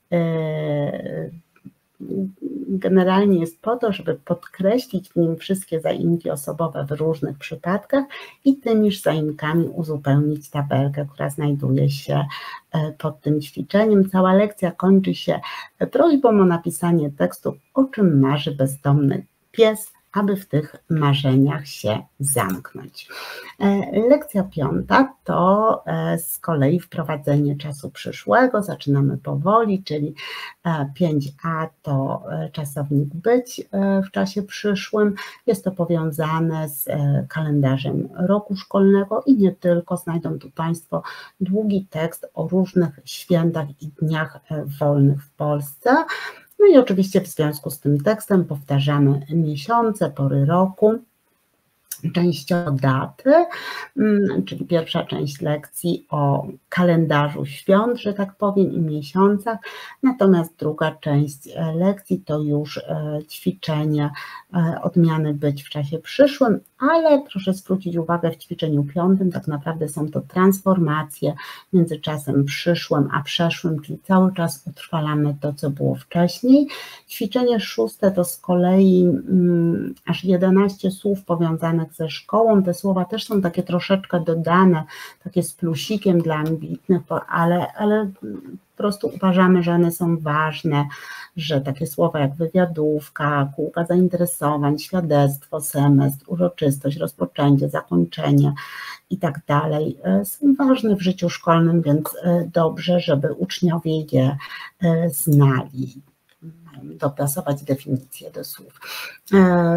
generalnie jest po to, żeby podkreślić w nim wszystkie zaimki osobowe w różnych przypadkach i tymiż zaimkami uzupełnić tabelkę, która znajduje się pod tym ćwiczeniem. Cała lekcja kończy się prośbą o napisanie tekstu, o czym marzy bezdomny pies, aby w tych marzeniach się zamknąć. Lekcja piąta to z kolei wprowadzenie czasu przyszłego. Zaczynamy powoli, czyli pięć a to czasownik być w czasie przyszłym. Jest to powiązane z kalendarzem roku szkolnego i nie tylko. Znajdą tu Państwo długi tekst o różnych świętach i dniach wolnych w Polsce. No i oczywiście w związku z tym tekstem powtarzamy miesiące, pory roku, częściowo daty, czyli pierwsza część lekcji o kalendarzu świąt, że tak powiem, i miesiącach, natomiast druga część lekcji to już ćwiczenie odmiany być w czasie przyszłym, ale proszę zwrócić uwagę, w ćwiczeniu piątym tak naprawdę są to transformacje między czasem przyszłym a przeszłym, czyli cały czas utrwalamy to, co było wcześniej. Ćwiczenie szóste to z kolei um, aż jedenaście słów powiązanych ze szkołą. Te słowa też są takie troszeczkę dodane, takie z plusikiem dla ambitnych, ale, ale po prostu uważamy, że one są ważne, że takie słowa jak wywiadówka, kółka zainteresowań, świadectwo, semestr, uroczystość, rozpoczęcie, zakończenie i tak dalej są ważne w życiu szkolnym, więc dobrze, żeby uczniowie je znali. Mają dopasować definicje do słów.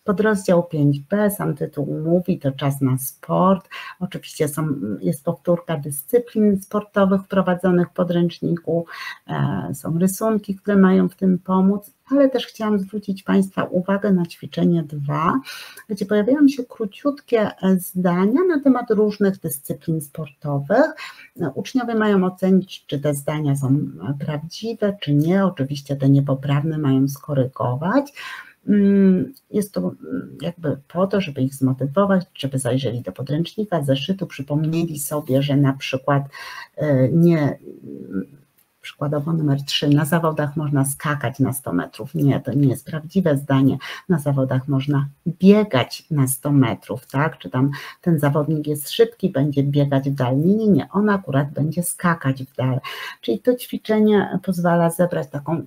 Podrozdział pięć b, sam tytuł mówi, to czas na sport. Oczywiście są, jest powtórka dyscyplin sportowych wprowadzonych w podręczniku, e, są rysunki, które mają w tym pomóc, ale też chciałam zwrócić Państwa uwagę na ćwiczenie dwa, gdzie pojawiają się króciutkie zdania na temat różnych dyscyplin sportowych. Uczniowie mają ocenić, czy te zdania są prawdziwe, czy nie. Oczywiście te niepoprawne mają skorygować. Jest to jakby po to, żeby ich zmotywować, żeby zajrzeli do podręcznika, zeszytu, przypomnieli sobie, że na przykład nie, przykładowo numer trzy, na zawodach można skakać na sto metrów. Nie, to nie jest prawdziwe zdanie. Na zawodach można biegać na sto metrów, tak? Czy tam ten zawodnik jest szybki, będzie biegać w dal? Nie, nie, nie, on akurat będzie skakać w dal. Czyli to ćwiczenie pozwala zebrać taką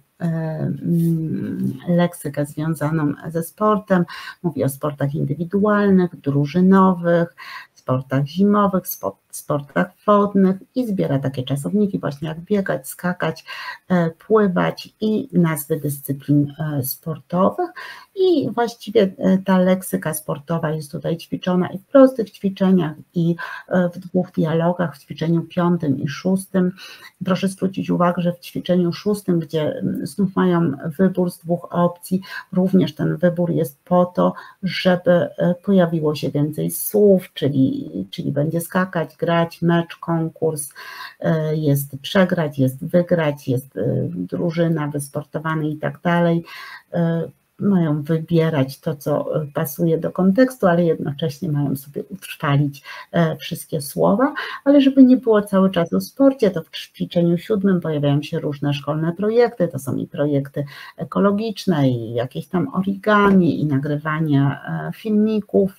leksykę związaną ze sportem. Mówi o sportach indywidualnych, drużynowych, sportach zimowych, sportach wodnych i zbiera takie czasowniki właśnie jak biegać, skakać, pływać i nazwy dyscyplin sportowych. I właściwie ta leksyka sportowa jest tutaj ćwiczona i w prostych ćwiczeniach, i w dwóch dialogach, w ćwiczeniu piątym i szóstym. Proszę zwrócić uwagę, że w ćwiczeniu szóstym, gdzie znów mają wybór z dwóch opcji, również ten wybór jest po to, żeby pojawiło się więcej słów, czyli, czyli będzie skakać, grać, mecz, konkurs, jest przegrać, jest wygrać, jest drużyna, wysportowany i tak dalej. Mają wybierać to, co pasuje do kontekstu, ale jednocześnie mają sobie utrwalić wszystkie słowa, ale żeby nie było cały czas o sporcie, to w ćwiczeniu siódmym pojawiają się różne szkolne projekty, to są i projekty ekologiczne, i jakieś tam origami, i nagrywanie filmików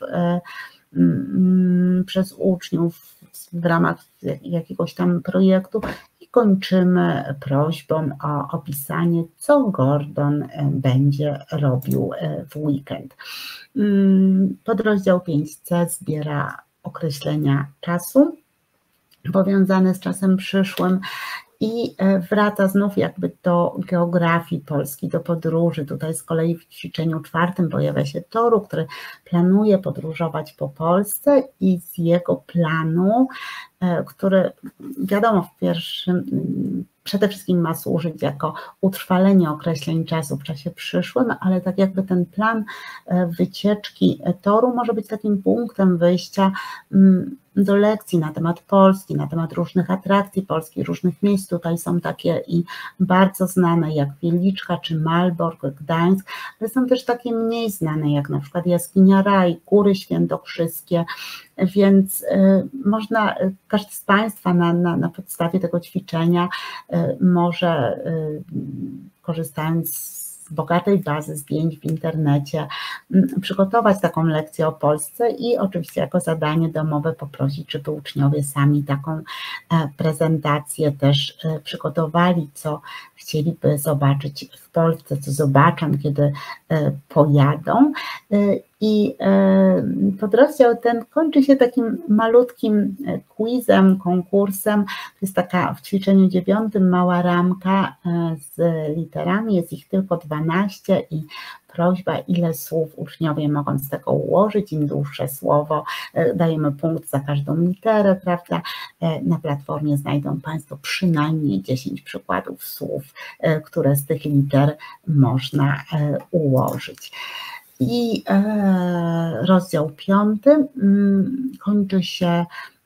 przez uczniów w ramach jakiegoś tam projektu. Kończymy prośbą o opisanie, co Gordon będzie robił w weekend. Podrozdział pięć c zbiera określenia czasu powiązane z czasem przyszłym i wraca znów jakby do geografii Polski, do podróży. Tutaj z kolei w ćwiczeniu czwartym pojawia się Toru, który planuje podróżować po Polsce, i z jego planu, który wiadomo w pierwszym przede wszystkim ma służyć jako utrwalenie określeń czasu w czasie przyszłym, ale tak jakby ten plan wycieczki Toru może być takim punktem wyjścia do lekcji na temat Polski, na temat różnych atrakcji Polski, różnych miejsc. Tutaj są takie i bardzo znane jak Wieliczka czy Malbork, Gdańsk, ale są też takie mniej znane jak na przykład Jaskinia Raj, Góry Świętokrzyskie, więc można, każdy z Państwa na, na, na podstawie tego ćwiczenia może, korzystając z bogatej bazy zdjęć w internecie, przygotować taką lekcję o Polsce i oczywiście jako zadanie domowe poprosić, żeby uczniowie sami taką prezentację też przygotowali, co chcieliby zobaczyć w Polsce, co zobaczą, kiedy pojadą. I podrozdział ten kończy się takim malutkim quizem, konkursem. To jest taka w ćwiczeniu dziewiątym mała ramka z literami, jest ich tylko dwanaście i prośba, ile słów uczniowie mogą z tego ułożyć. Im dłuższe słowo, dajemy punkt za każdą literę, prawda? Na platformie znajdą Państwo przynajmniej dziesięć przykładów słów, które z tych liter można ułożyć. I rozdział piąty kończy się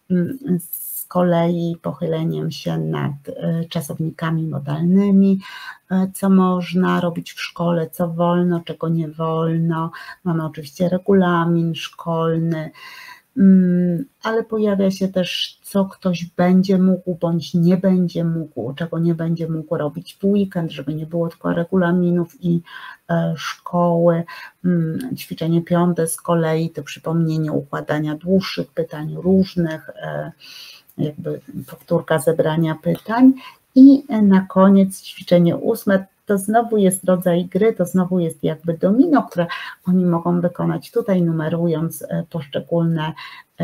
z kolei pochyleniem się nad czasownikami modalnymi, co można robić w szkole, co wolno, czego nie wolno. Mamy oczywiście regulamin szkolny, ale pojawia się też, co ktoś będzie mógł bądź nie będzie mógł, czego nie będzie mógł robić w weekend, żeby nie było tylko regulaminów i szkoły. Ćwiczenie piąte z kolei to przypomnienie układania dłuższych pytań różnych, jakby powtórka zebrania pytań. I na koniec ćwiczenie ósme, to znowu jest rodzaj gry, to znowu jest jakby domino, które oni mogą wykonać tutaj, numerując poszczególne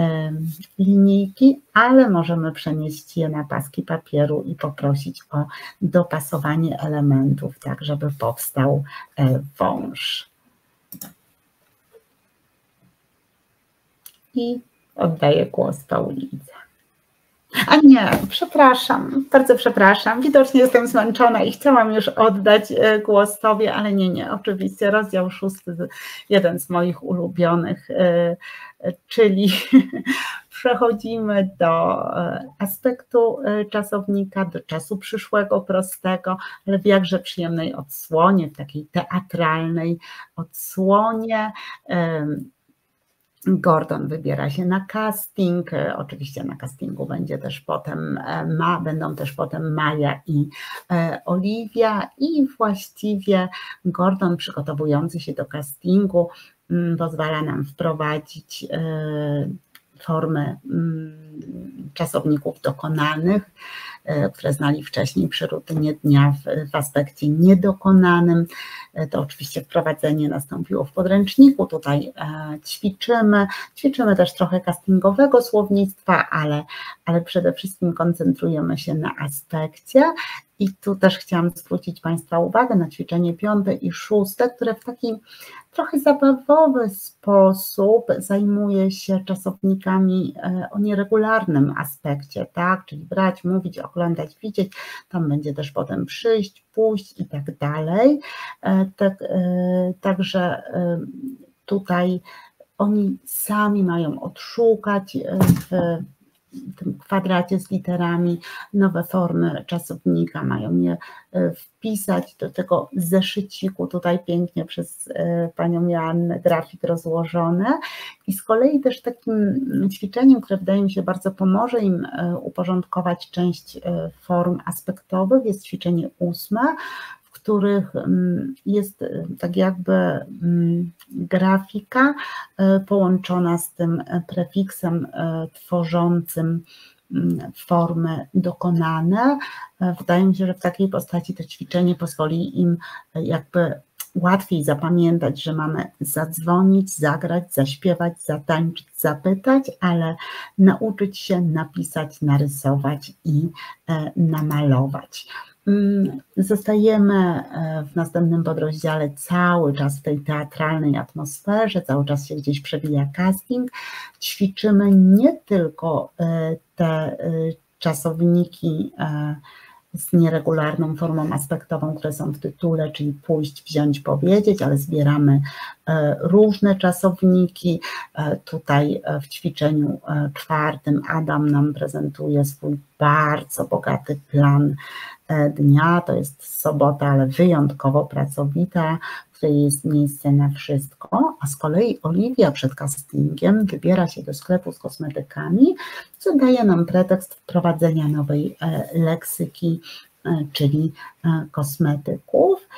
linijki, ale możemy przenieść je na paski papieru i poprosić o dopasowanie elementów, tak żeby powstał wąż. i oddaję głos Paulince. A nie, przepraszam, bardzo przepraszam, widocznie jestem zmęczona i chciałam już oddać głos Tobie, ale nie, nie, oczywiście rozdział szósty, jeden z moich ulubionych, czyli przechodzimy do aspektu czasownika, do czasu przyszłego prostego, ale w jakże przyjemnej odsłonie, w takiej teatralnej odsłonie. Gordon wybiera się na casting, oczywiście na castingu będzie też potem, ma, będą też potem Maja i Oliwia i właściwie Gordon, przygotowujący się do castingu, pozwala nam wprowadzić formy czasowników dokonanych, które znali wcześniej przy rutynie dnia w, w aspekcie niedokonanym. To oczywiście wprowadzenie nastąpiło w podręczniku, tutaj ćwiczymy, ćwiczymy też trochę castingowego słownictwa, ale, ale przede wszystkim koncentrujemy się na aspekcie. I tu też chciałam zwrócić Państwa uwagę na ćwiczenie piąte i szóste, które w taki trochę zabawowy sposób zajmuje się czasownikami o nieregularnym aspekcie, tak? Czyli brać, mówić, oglądać, widzieć, tam będzie też potem przyjść, pójść i tak dalej. Tak, także tutaj oni sami mają odszukać w w tym kwadracie z literami nowe formy czasownika, mają je wpisać do tego zeszyciku, tutaj pięknie przez Panią Joannę grafik rozłożone. I z kolei też takim ćwiczeniem, które wydaje mi się bardzo pomoże im uporządkować część form aspektowych, jest ćwiczenie ósme, w których jest tak jakby grafika połączona z tym prefiksem tworzącym formy dokonane. Wydaje mi się, że w takiej postaci to ćwiczenie pozwoli im jakby łatwiej zapamiętać, że mamy zadzwonić, zagrać, zaśpiewać, zatańczyć, zapytać, ale nauczyć się napisać, narysować i namalować. Zostajemy w następnym podrozdziale cały czas w tej teatralnej atmosferze, cały czas się gdzieś przewija casting. Ćwiczymy nie tylko te czasowniki z nieregularną formą aspektową, które są w tytule, czyli pójść, wziąć, powiedzieć, ale zbieramy różne czasowniki. Tutaj w ćwiczeniu czwartym Adam nam prezentuje swój bardzo bogaty plan dnia. To jest sobota, ale wyjątkowo pracowita, w której jest miejsce na wszystko, a z kolei Oliwia przed castingiem wybiera się do sklepu z kosmetykami, co daje nam pretekst wprowadzenia nowej leksyki, czyli kosmetyków.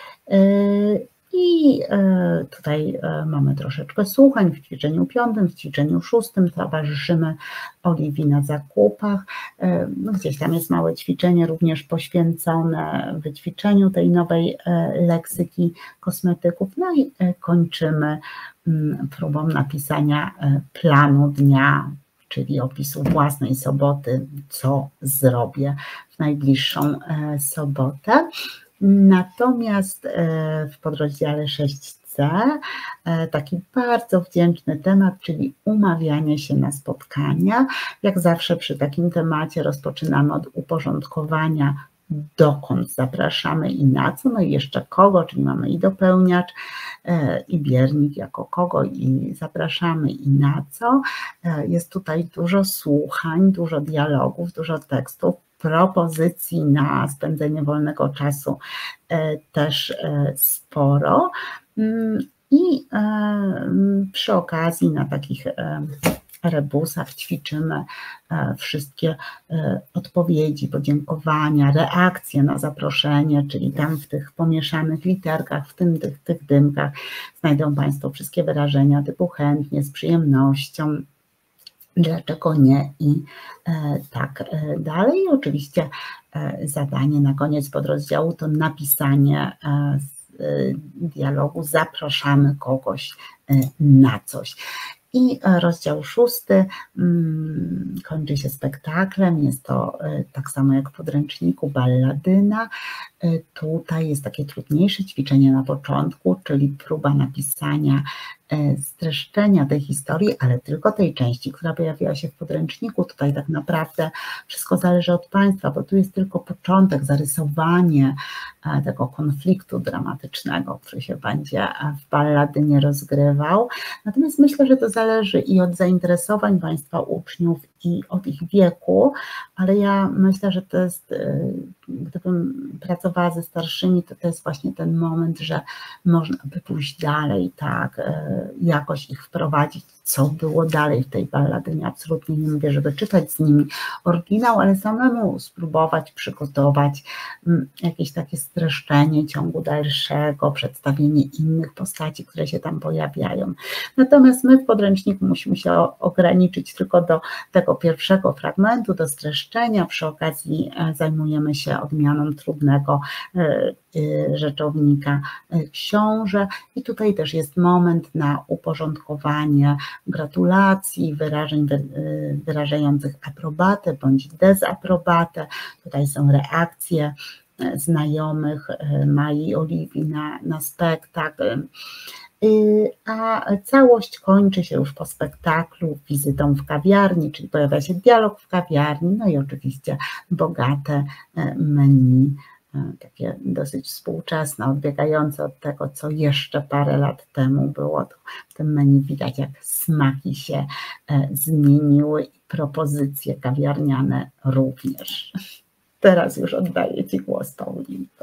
I tutaj mamy troszeczkę słuchań w ćwiczeniu piątym, w ćwiczeniu szóstym towarzyszymy Oliwii na zakupach. Gdzieś tam jest małe ćwiczenie również poświęcone wyćwiczeniu tej nowej leksyki kosmetyków. No i kończymy próbą napisania planu dnia, czyli opisu własnej soboty, co zrobię w najbliższą sobotę. Natomiast w podrozdziale sześć c taki bardzo wdzięczny temat, czyli umawianie się na spotkania. Jak zawsze przy takim temacie rozpoczynamy od uporządkowania, dokąd zapraszamy i na co, no i jeszcze kogo, czyli mamy i dopełniacz, i biernik jako kogo i zapraszamy i na co. Jest tutaj dużo słuchań, dużo dialogów, dużo tekstów, propozycji na spędzenie wolnego czasu też sporo i przy okazji na takich rebusach ćwiczymy wszystkie odpowiedzi, podziękowania, reakcje na zaproszenie, czyli tam w tych pomieszanych literkach, w tym tych, tych dymkach znajdą Państwo wszystkie wyrażenia typu chętnie, z przyjemnością, dlaczego nie i tak dalej. I oczywiście zadanie na koniec podrozdziału to napisanie dialogu, zapraszamy kogoś na coś. I rozdział szósty hmm, kończy się spektaklem, jest to tak samo jak w podręczniku balladyna. Tutaj jest takie trudniejsze ćwiczenie na początku, czyli próba napisania streszczenia tej historii, ale tylko tej części, która pojawiła się w podręczniku. Tutaj tak naprawdę wszystko zależy od Państwa, bo tu jest tylko początek, zarysowanie tego konfliktu dramatycznego, który się będzie w balladynie rozgrywał. Natomiast myślę, że to zależy i od zainteresowań Państwa uczniów, i od ich wieku, ale ja myślę, że to jest, gdybym pracowała ze starszymi, to to jest właśnie ten moment, że można by pójść dalej, tak, jakoś ich wprowadzić, co było dalej w tej balladynie. Absolutnie nie mówię, żeby czytać z nimi oryginał, ale samemu spróbować przygotować jakieś takie streszczenie ciągu dalszego, przedstawienie innych postaci, które się tam pojawiają. Natomiast my w podręczniku musimy się ograniczyć tylko do tego pierwszego fragmentu, do streszczenia. Przy okazji zajmujemy się odmianą trudnego rzeczownika książę i tutaj też jest moment na uporządkowanie gratulacji, wyrażeń wyrażających aprobatę bądź dezaprobatę. Tutaj są reakcje znajomych Mai i Oliwii na, na spektakl. A całość kończy się już po spektaklu wizytą w kawiarni, czyli pojawia się dialog w kawiarni, no i oczywiście bogate menu, takie dosyć współczesne, odbiegające od tego, co jeszcze parę lat temu było. To w tym menu widać, jak smaki się zmieniły i propozycje kawiarniane również. Teraz już oddaję Ci głos, Paulinko.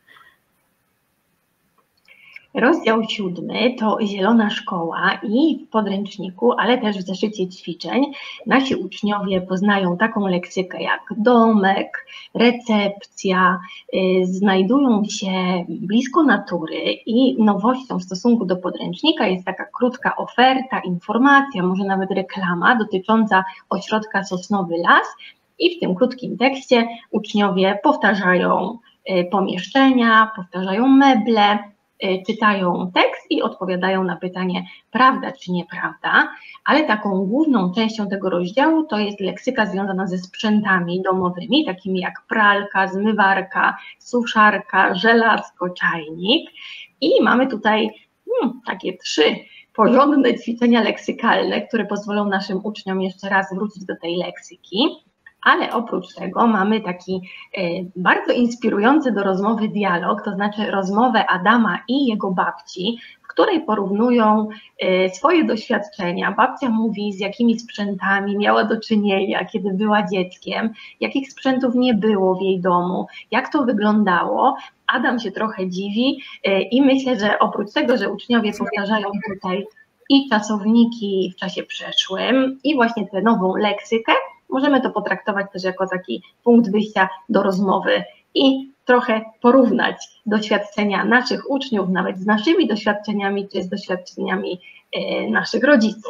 Rozdział siódmy to Zielona Szkoła i w podręczniku, ale też w zeszycie ćwiczeń nasi uczniowie poznają taką leksykę jak domek, recepcja, yy, znajdują się blisko natury i nowością w stosunku do podręcznika jest taka krótka oferta, informacja, może nawet reklama dotycząca ośrodka Sosnowy Las i w tym krótkim tekście uczniowie powtarzają yy, pomieszczenia, powtarzają meble, czytają tekst i odpowiadają na pytanie prawda czy nieprawda, ale taką główną częścią tego rozdziału to jest leksyka związana ze sprzętami domowymi, takimi jak pralka, zmywarka, suszarka, żelazko, czajnik i mamy tutaj hmm, takie trzy porządne ćwiczenia leksykalne, które pozwolą naszym uczniom jeszcze raz wrócić do tej leksyki. Ale oprócz tego mamy taki e, bardzo inspirujący do rozmowy dialog, to znaczy rozmowę Adama i jego babci, w której porównują e, swoje doświadczenia. Babcia mówi, z jakimi sprzętami miała do czynienia, kiedy była dzieckiem, jakich sprzętów nie było w jej domu, jak to wyglądało. Adam się trochę dziwi e, i myślę, że oprócz tego, że uczniowie powtarzają tutaj i czasowniki w czasie przeszłym i właśnie tę nową leksykę, możemy to potraktować też jako taki punkt wyjścia do rozmowy i trochę porównać doświadczenia naszych uczniów, nawet z naszymi doświadczeniami, czy z doświadczeniami e, naszych rodziców.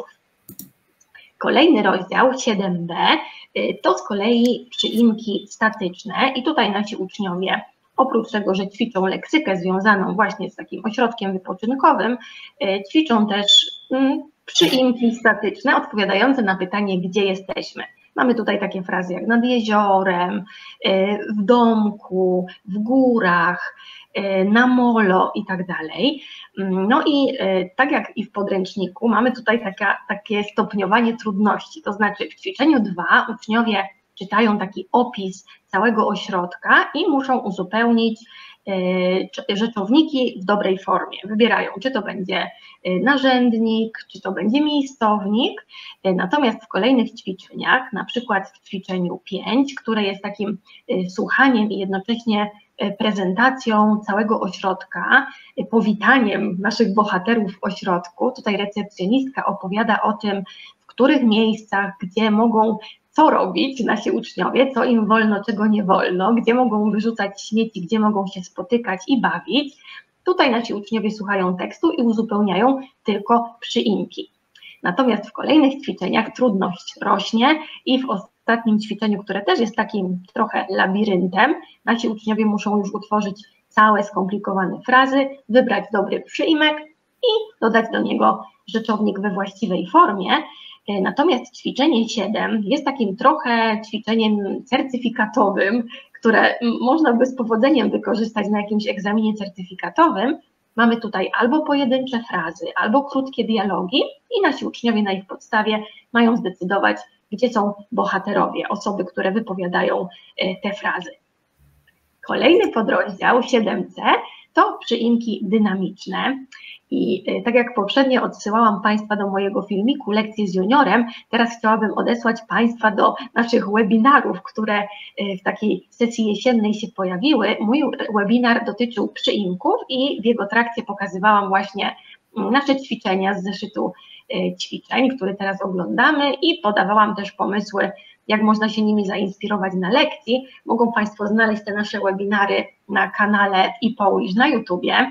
Kolejny rozdział, siedem b, e, to z kolei przyimki statyczne i tutaj nasi uczniowie, oprócz tego, że ćwiczą leksykę związaną właśnie z takim ośrodkiem wypoczynkowym, e, ćwiczą też mm, przyimki statyczne odpowiadające na pytanie, gdzie jesteśmy. Mamy tutaj takie frazy jak nad jeziorem, w domku, w górach, na molo i tak dalej. No i tak jak i w podręczniku mamy tutaj taka, takie stopniowanie trudności, to znaczy w ćwiczeniu dwa uczniowie czytają taki opis całego ośrodka i muszą uzupełnić rzeczowniki w dobrej formie. Wybierają, czy to będzie narzędnik, czy to będzie miejscownik. Natomiast w kolejnych ćwiczeniach, na przykład w ćwiczeniu pięć, które jest takim słuchaniem i jednocześnie prezentacją całego ośrodka, powitaniem naszych bohaterów w ośrodku, tutaj recepcjonistka opowiada o tym, w których miejscach, gdzie mogą co robić nasi uczniowie, co im wolno, czego nie wolno, gdzie mogą wyrzucać śmieci, gdzie mogą się spotykać i bawić. Tutaj nasi uczniowie słuchają tekstu i uzupełniają tylko przyimki. Natomiast w kolejnych ćwiczeniach trudność rośnie i w ostatnim ćwiczeniu, które też jest takim trochę labiryntem, nasi uczniowie muszą już utworzyć całe skomplikowane frazy, wybrać dobry przyimek i dodać do niego rzeczownik we właściwej formie. Natomiast ćwiczenie siedem jest takim trochę ćwiczeniem certyfikatowym, które można by z powodzeniem wykorzystać na jakimś egzaminie certyfikatowym. Mamy tutaj albo pojedyncze frazy, albo krótkie dialogi i nasi uczniowie na ich podstawie mają zdecydować, gdzie są bohaterowie, osoby, które wypowiadają te frazy. Kolejny podrozdział, siedem C, to przyimki dynamiczne. I tak jak poprzednio odsyłałam Państwa do mojego filmiku Lekcje z juniorem, teraz chciałabym odesłać Państwa do naszych webinarów, które w takiej sesji jesiennej się pojawiły. Mój webinar dotyczył przyimków i w jego trakcie pokazywałam właśnie nasze ćwiczenia z zeszytu ćwiczeń, który teraz oglądamy i podawałam też pomysły, jak można się nimi zainspirować na lekcji. Mogą Państwo znaleźć te nasze webinary na kanale ePolish na YouTubie.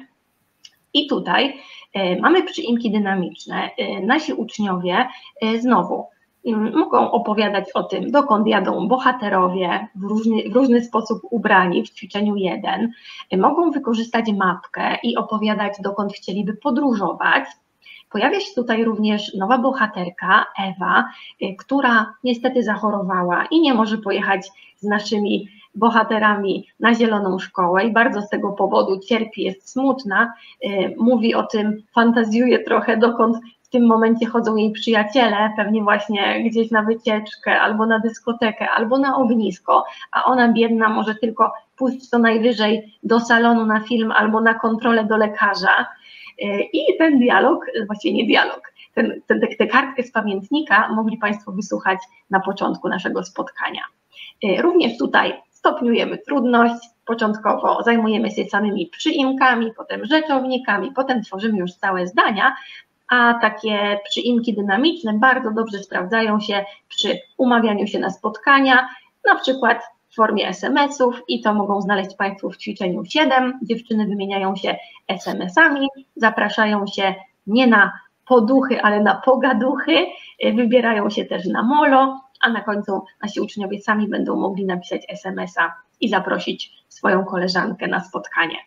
I tutaj e, mamy przyimki dynamiczne. E, nasi uczniowie e, znowu m, mogą opowiadać o tym, dokąd jadą bohaterowie w różny, w różny sposób ubrani w ćwiczeniu jeden. E, mogą wykorzystać mapkę i opowiadać, dokąd chcieliby podróżować. Pojawia się tutaj również nowa bohaterka, Ewa, e, która niestety zachorowała i nie może pojechać z naszymi bohaterami na zieloną szkołę i bardzo z tego powodu cierpi, jest smutna, mówi o tym, fantazjuje trochę, dokąd w tym momencie chodzą jej przyjaciele, pewnie właśnie gdzieś na wycieczkę, albo na dyskotekę, albo na ognisko, a ona biedna może tylko pójść co najwyżej do salonu na film albo na kontrolę do lekarza. I ten dialog, właściwie nie dialog, ten, ten, tę kartkę z pamiętnika mogli Państwo wysłuchać na początku naszego spotkania. Również tutaj stopniujemy trudność, początkowo zajmujemy się samymi przyimkami, potem rzeczownikami, potem tworzymy już całe zdania, a takie przyimki dynamiczne bardzo dobrze sprawdzają się przy umawianiu się na spotkania, na przykład w formie es em esów i to mogą znaleźć Państwo w ćwiczeniu siedem. Dziewczyny wymieniają się es em esami, zapraszają się nie na poduchy, ale na pogaduchy, wybierają się też na molo, a na końcu nasi uczniowie sami będą mogli napisać es em esa i zaprosić swoją koleżankę na spotkanie.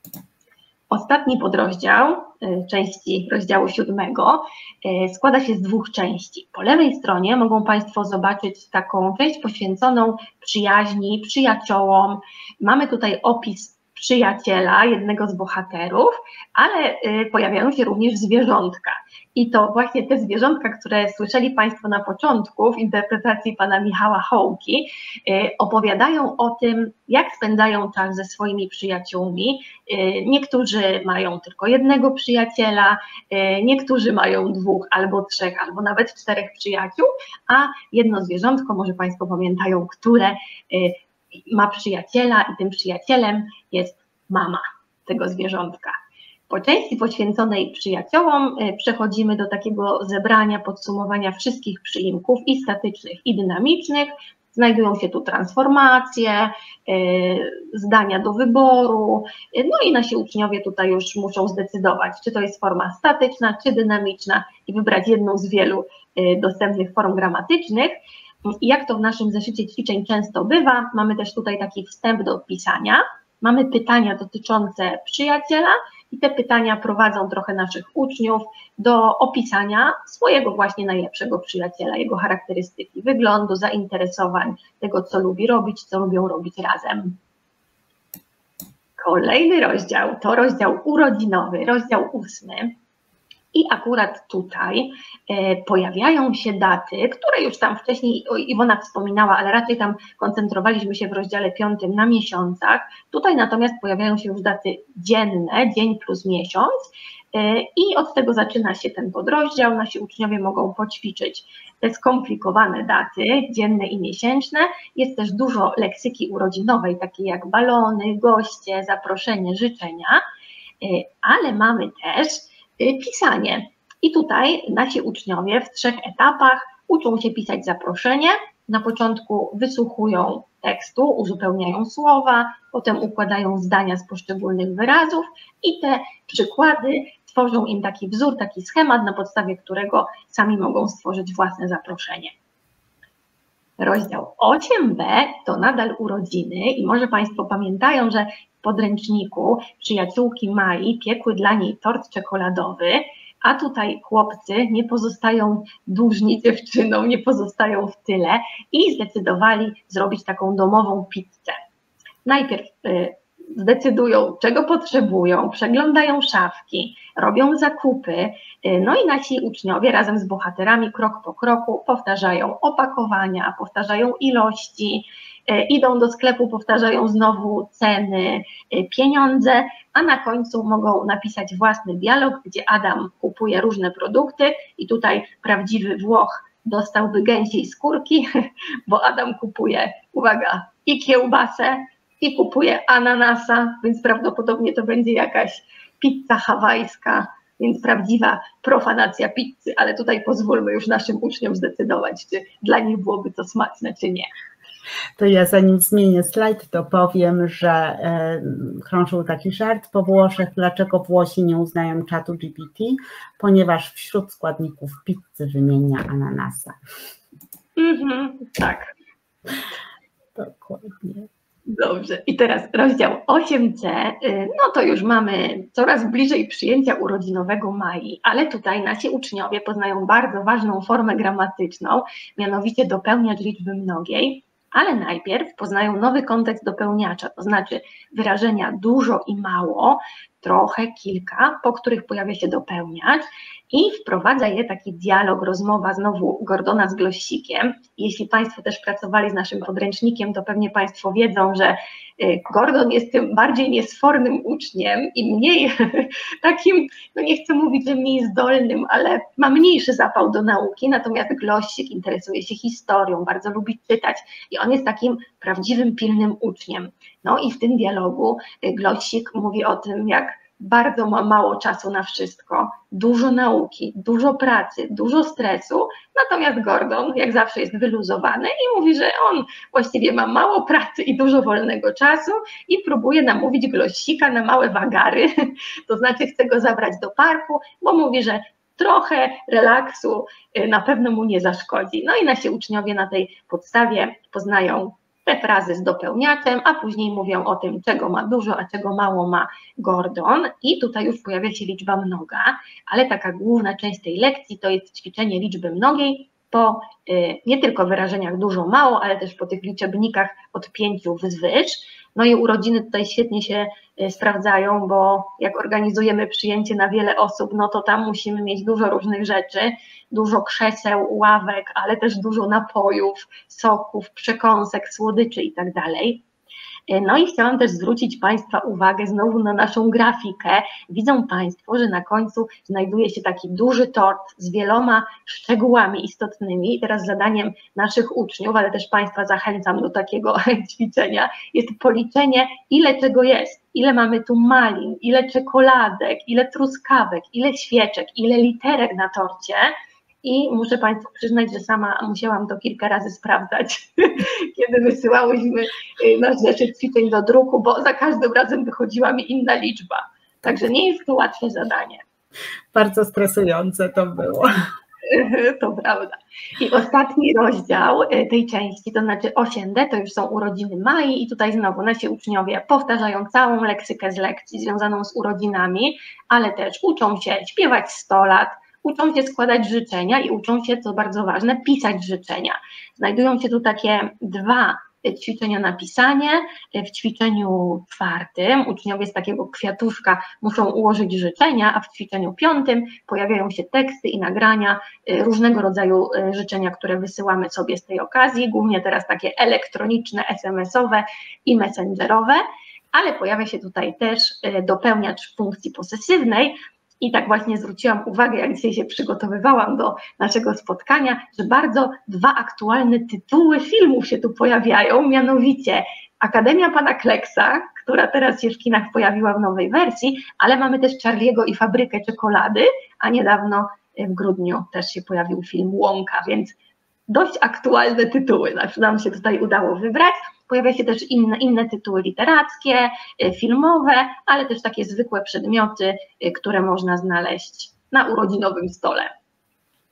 Ostatni podrozdział, części rozdziału siódmego, składa się z dwóch części. Po lewej stronie mogą Państwo zobaczyć taką część poświęconą przyjaźni, przyjaciołom. Mamy tutaj opis przyjaciela, jednego z bohaterów, ale pojawiają się również zwierzątka. I to właśnie te zwierzątka, które słyszeli Państwo na początku w interpretacji pana Michała Hołki, opowiadają o tym, jak spędzają czas ze swoimi przyjaciółmi. Niektórzy mają tylko jednego przyjaciela, niektórzy mają dwóch albo trzech, albo nawet czterech przyjaciół, a jedno zwierzątko, może Państwo pamiętają, które ma przyjaciela i tym przyjacielem jest mama tego zwierzątka. Po części poświęconej przyjaciołom przechodzimy do takiego zebrania, podsumowania wszystkich przyimków i statycznych, i dynamicznych. Znajdują się tu transformacje, zdania do wyboru, no i nasi uczniowie tutaj już muszą zdecydować, czy to jest forma statyczna, czy dynamiczna i wybrać jedną z wielu dostępnych form gramatycznych. I jak to w naszym zeszycie ćwiczeń często bywa, mamy też tutaj taki wstęp do pisania, mamy pytania dotyczące przyjaciela i te pytania prowadzą trochę naszych uczniów do opisania swojego właśnie najlepszego przyjaciela, jego charakterystyki wyglądu, zainteresowań, tego co lubi robić, co lubią robić razem. Kolejny rozdział to rozdział urodzinowy, rozdział ósmy. I akurat tutaj e, pojawiają się daty, które już tam wcześniej Iwona wspominała, ale raczej tam koncentrowaliśmy się w rozdziale piątym na miesiącach. Tutaj natomiast pojawiają się już daty dzienne, dzień plus miesiąc e, i od tego zaczyna się ten podrozdział. Nasi uczniowie mogą poćwiczyć te skomplikowane daty dzienne i miesięczne. Jest też dużo leksyki urodzinowej, takiej jak balony, goście, zaproszenie, życzenia, e, ale mamy też pisanie. I tutaj nasi uczniowie w trzech etapach uczą się pisać zaproszenie. Na początku wysłuchują tekstu, uzupełniają słowa, potem układają zdania z poszczególnych wyrazów i te przykłady tworzą im taki wzór, taki schemat, na podstawie którego sami mogą stworzyć własne zaproszenie. Rozdział osiem b to nadal urodziny i może Państwo pamiętają, że podręczniku przyjaciółki Mai piekły dla niej tort czekoladowy, a tutaj chłopcy nie pozostają dłużni dziewczynom, nie pozostają w tyle i zdecydowali zrobić taką domową pizzę. Najpierw y, zdecydują, czego potrzebują, przeglądają szafki, robią zakupy, y, no i nasi uczniowie razem z bohaterami krok po kroku powtarzają opakowania, powtarzają ilości, y, idą do sklepu, powtarzają znowu ceny, y, pieniądze, a na końcu mogą napisać własny dialog, gdzie Adam kupuje różne produkty i tutaj prawdziwy Włoch dostałby gęsiej skórki, bo Adam kupuje, uwaga, i kiełbasę, i kupuje ananasa, więc prawdopodobnie to będzie jakaś pizza hawajska, więc prawdziwa profanacja pizzy, ale tutaj pozwólmy już naszym uczniom zdecydować, czy dla nich byłoby to smaczne, czy nie. To ja zanim zmienię slajd, to powiem, że e, krążył taki żart po Włoszech, dlaczego Włosi nie uznają czatu G P T, ponieważ wśród składników pizzy wymienia ananasa. Mhm, tak. Dokładnie. Dobrze, i teraz rozdział osiem C, no to już mamy coraz bliżej przyjęcia urodzinowego Mai, ale tutaj nasi uczniowie poznają bardzo ważną formę gramatyczną, mianowicie dopełniacz liczby mnogiej, ale najpierw poznają nowy kontekst dopełniacza, to znaczy wyrażenia dużo i mało, trochę, kilka, po których pojawia się dopełniacz i wprowadza je taki dialog, rozmowa znowu Gordona z Glossikiem. Jeśli Państwo też pracowali z naszym podręcznikiem, to pewnie Państwo wiedzą, że Gordon jest tym bardziej niesfornym uczniem i mniej takim, no nie chcę mówić, że mniej zdolnym, ale ma mniejszy zapał do nauki, natomiast Glossik interesuje się historią, bardzo lubi czytać i on jest takim prawdziwym, pilnym uczniem. No i w tym dialogu Glossik mówi o tym, jak bardzo ma mało czasu na wszystko, dużo nauki, dużo pracy, dużo stresu, natomiast Gordon jak zawsze jest wyluzowany i mówi, że on właściwie ma mało pracy i dużo wolnego czasu i próbuje namówić Glossika na małe wagary, to znaczy chce go zabrać do parku, bo mówi, że trochę relaksu na pewno mu nie zaszkodzi. No i nasi uczniowie na tej podstawie poznają te frazy z dopełniaczem, a później mówią o tym, czego ma dużo, a czego mało ma Gordon i tutaj już pojawia się liczba mnoga, ale taka główna część tej lekcji to jest ćwiczenie liczby mnogiej po y, nie tylko wyrażeniach dużo, mało, ale też po tych liczebnikach od pięciu wzwyż. No i urodziny tutaj świetnie się y, sprawdzają, bo jak organizujemy przyjęcie na wiele osób, no to tam musimy mieć dużo różnych rzeczy, dużo krzeseł, ławek, ale też dużo napojów, soków, przekąsek, słodyczy i tak dalej. No i chciałam też zwrócić Państwa uwagę znowu na naszą grafikę. Widzą Państwo, że na końcu znajduje się taki duży tort z wieloma szczegółami istotnymi. I teraz zadaniem naszych uczniów, ale też Państwa zachęcam do takiego ćwiczenia, jest policzenie, ile czego jest. Ile mamy tu malin, ile czekoladek, ile truskawek, ile świeczek, ile literek na torcie. I muszę Państwu przyznać, że sama musiałam to kilka razy sprawdzać, kiedy wysyłałyśmy nasz zeszyt ćwiczeń do druku, bo za każdym razem wychodziła mi inna liczba. Także nie jest to łatwe zadanie. Bardzo stresujące to było. To prawda. I ostatni rozdział tej części, to znaczy osiem D, to już są urodziny Mai i tutaj znowu nasi uczniowie powtarzają całą leksykę z lekcji związaną z urodzinami, ale też uczą się śpiewać sto lat, uczą się składać życzenia i uczą się, co bardzo ważne, pisać życzenia. Znajdują się tu takie dwa ćwiczenia na pisanie. W ćwiczeniu czwartym uczniowie z takiego kwiatuszka muszą ułożyć życzenia, a w ćwiczeniu piątym pojawiają się teksty i nagrania, różnego rodzaju życzenia, które wysyłamy sobie z tej okazji, głównie teraz takie elektroniczne, es em esowe i messengerowe, ale pojawia się tutaj też dopełniacz funkcji posesywnej. I tak właśnie zwróciłam uwagę, jak dzisiaj się przygotowywałam do naszego spotkania, że bardzo dwa aktualne tytuły filmów się tu pojawiają, mianowicie Akademia Pana Kleksa, która teraz się w kinach pojawiła w nowej wersji, ale mamy też Charlie'ego i Fabrykę Czekolady, a niedawno w grudniu też się pojawił film Łąka, więc dość aktualne tytuły nam się tutaj udało wybrać. Pojawia się też inne, inne tytuły literackie, filmowe, ale też takie zwykłe przedmioty, które można znaleźć na urodzinowym stole.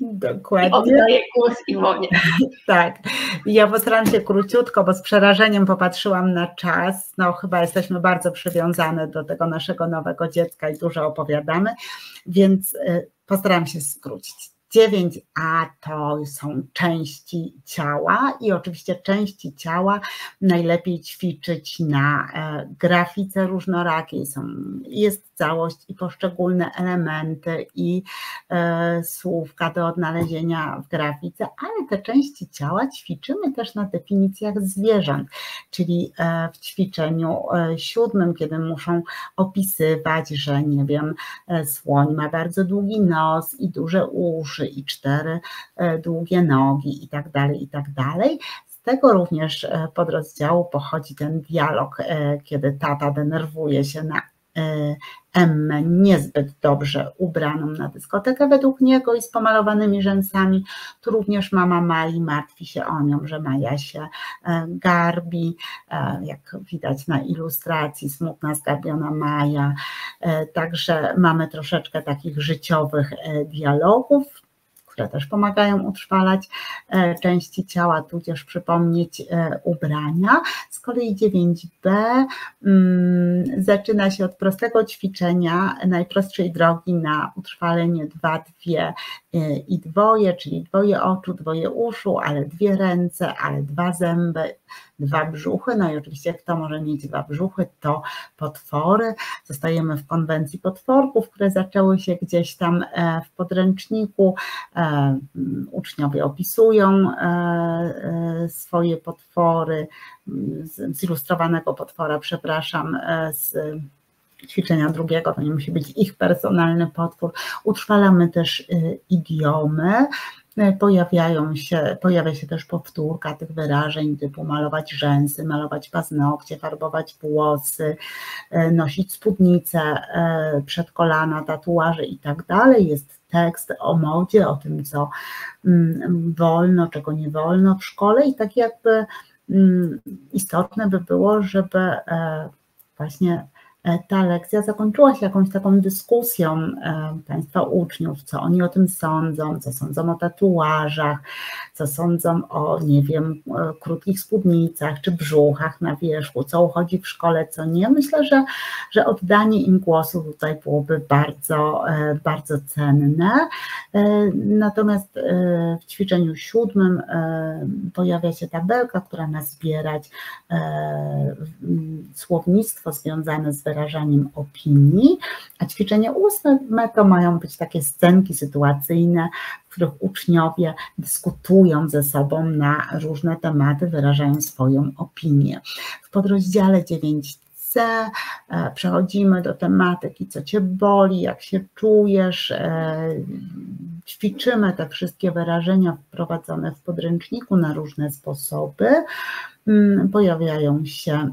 Dokładnie. I oddaję głos Iwonie. Tak, ja postaram się króciutko, bo z przerażeniem popatrzyłam na czas. No chyba jesteśmy bardzo przywiązane do tego naszego nowego dziecka i dużo opowiadamy, więc postaram się skrócić. dziewięć A to są części ciała i oczywiście części ciała najlepiej ćwiczyć na grafice różnorakiej. Są, jest całość i poszczególne elementy i e, słówka do odnalezienia w grafice, ale te części ciała ćwiczymy też na definicjach zwierząt, czyli e, w ćwiczeniu e, siódmym, kiedy muszą opisywać, że nie wiem, e, słoń ma bardzo długi nos i duże uszy i cztery e, długie nogi i tak dalej, i tak dalej. Z tego również e, podrozdziału pochodzi ten dialog, e, kiedy tata denerwuje się na Emmę niezbyt dobrze ubraną na dyskotekę według niego i z pomalowanymi rzęsami. Tu również mama Mai martwi się o nią, że Maja się garbi, jak widać na ilustracji, smutna, zgarbiona Maja. Także mamy troszeczkę takich życiowych dialogów, które też pomagają utrwalać części ciała, tudzież przypomnieć ubrania. Z kolei dziewięć B um, zaczyna się od prostego ćwiczenia, najprostszej drogi na utrwalenie dwa, dwie i dwoje, czyli dwoje oczu, dwoje uszu, ale dwie ręce, ale dwa zęby, dwa brzuchy, no i oczywiście kto może mieć dwa brzuchy, to potwory. Zostajemy w konwencji potworków, które zaczęły się gdzieś tam w podręczniku. Uczniowie opisują swoje potwory, zilustrowanego potwora, przepraszam, z ćwiczenia drugiego, to nie musi być ich personalny potwór. Utrwalamy też idiomy. Pojawiają się, pojawia się też powtórka tych wyrażeń typu malować rzęsy, malować paznokcie, farbować włosy, nosić spódnicę przed kolana, tatuaże i tak dalej. Jest tekst o modzie, o tym, co wolno, czego nie wolno w szkole i tak jakby istotne by było, żeby właśnie ta lekcja zakończyła się jakąś taką dyskusją Państwa uczniów, co oni o tym sądzą, co sądzą o tatuażach, co sądzą o, nie wiem, krótkich spódnicach czy brzuchach na wierzchu, co uchodzi w szkole, co nie. Myślę, że, że oddanie im głosu tutaj byłoby bardzo, bardzo cenne. Natomiast w ćwiczeniu siódmym pojawia się tabelka, która ma zbierać słownictwo związane z wyrażaniem opinii, a ćwiczenie ósme to mają być takie scenki sytuacyjne, w których uczniowie dyskutują ze sobą na różne tematy, wyrażają swoją opinię. W podrozdziale dziewięć C przechodzimy do tematyki, co Cię boli, jak się czujesz, ćwiczymy te wszystkie wyrażenia wprowadzone w podręczniku na różne sposoby. Pojawiają się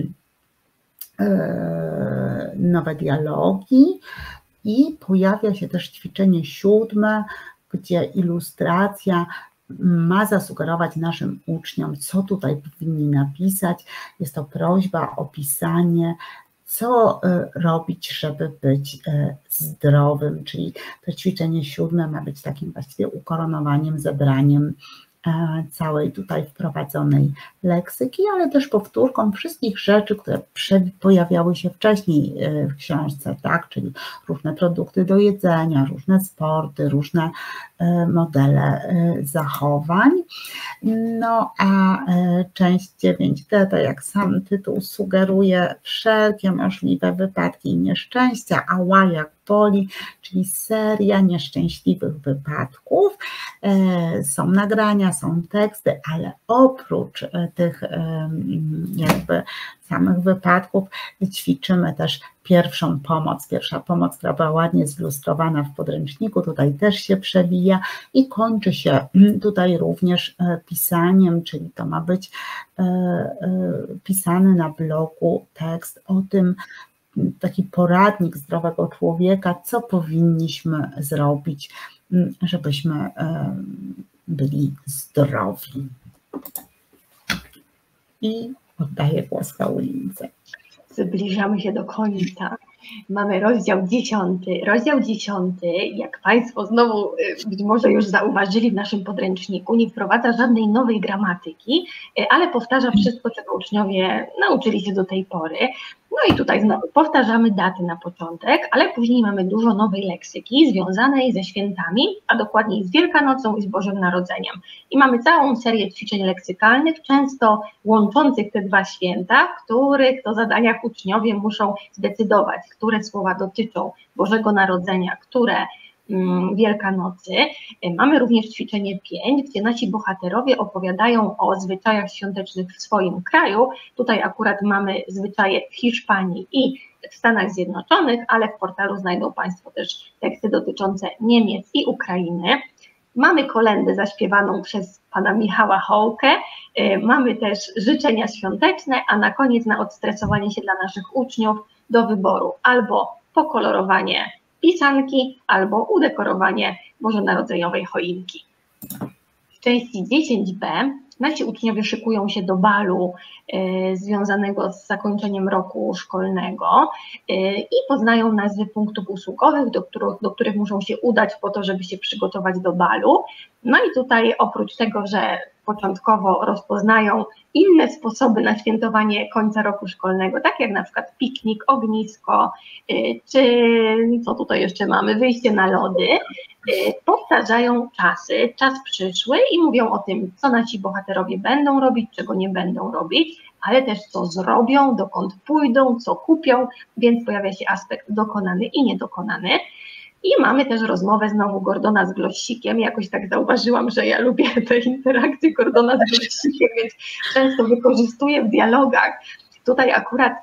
nowe dialogi i pojawia się też ćwiczenie siódme, gdzie ilustracja ma zasugerować naszym uczniom, co tutaj powinni napisać. Jest to prośba o pisanie, co robić, żeby być zdrowym, czyli to ćwiczenie siódme ma być takim właściwie ukoronowaniem, zebraniem całej tutaj wprowadzonej leksyki, ale też powtórką wszystkich rzeczy, które pojawiały się wcześniej w książce, tak? Czyli różne produkty do jedzenia, różne sporty, różne modele zachowań. No a część dziewięć D, to jak sam tytuł sugeruje, wszelkie możliwe wypadki i nieszczęścia, ała jak boli, czyli seria nieszczęśliwych wypadków. Są nagrania, są teksty, ale oprócz tych jakby samych wypadków ćwiczymy też pierwszą pomoc. Pierwsza pomoc, która była ładnie zilustrowana w podręczniku, tutaj też się przewija i kończy się tutaj również pisaniem, czyli to ma być pisany na bloku tekst o tym, taki poradnik zdrowego człowieka, co powinniśmy zrobić, żebyśmy byli zdrowi. I oddaję głos Paulince. Zbliżamy się do końca. Mamy rozdział dziesiąty. Rozdział dziesiąty, jak Państwo znowu być może już zauważyli w naszym podręczniku, nie wprowadza żadnej nowej gramatyki, ale powtarza wszystko, czego uczniowie nauczyli się do tej pory. No i tutaj znowu powtarzamy daty na początek, ale później mamy dużo nowej leksyki związanej ze świętami, a dokładniej z Wielkanocą i z Bożym Narodzeniem. I mamy całą serię ćwiczeń leksykalnych, często łączących te dwa święta, w których to zadaniach uczniowie muszą zdecydować, które słowa dotyczą Bożego Narodzenia, które mm, Wielkanocy. Mamy również ćwiczenie pięć, gdzie nasi bohaterowie opowiadają o zwyczajach świątecznych w swoim kraju. Tutaj akurat mamy zwyczaje w Hiszpanii i w Stanach Zjednoczonych, ale w portalu znajdą Państwo też teksty dotyczące Niemiec i Ukrainy. Mamy kolędę zaśpiewaną przez pana Michała Hołkę, mamy też życzenia świąteczne, a na koniec na odstresowanie się dla naszych uczniów do wyboru albo pokolorowanie pisanki, albo udekorowanie bożonarodzeniowej choinki. W części dziesięć b nasi uczniowie szykują się do balu y, związanego z zakończeniem roku szkolnego y, i poznają nazwy punktów usługowych, do których, do których muszą się udać po to, żeby się przygotować do balu. No i tutaj oprócz tego, że początkowo rozpoznają inne sposoby na świętowanie końca roku szkolnego, tak jak na przykład piknik, ognisko, czy co tutaj jeszcze mamy, wyjście na lody, powtarzają czasy, czas przyszły i mówią o tym, co nasi bohaterowie będą robić, czego nie będą robić, ale też co zrobią, dokąd pójdą, co kupią, więc pojawia się aspekt dokonany i niedokonany. I mamy też rozmowę znowu Gordona z Glossikiem. Jakoś tak zauważyłam, że ja lubię te interakcje Gordona z Glossikiem, więc często wykorzystuję w dialogach. Tutaj akurat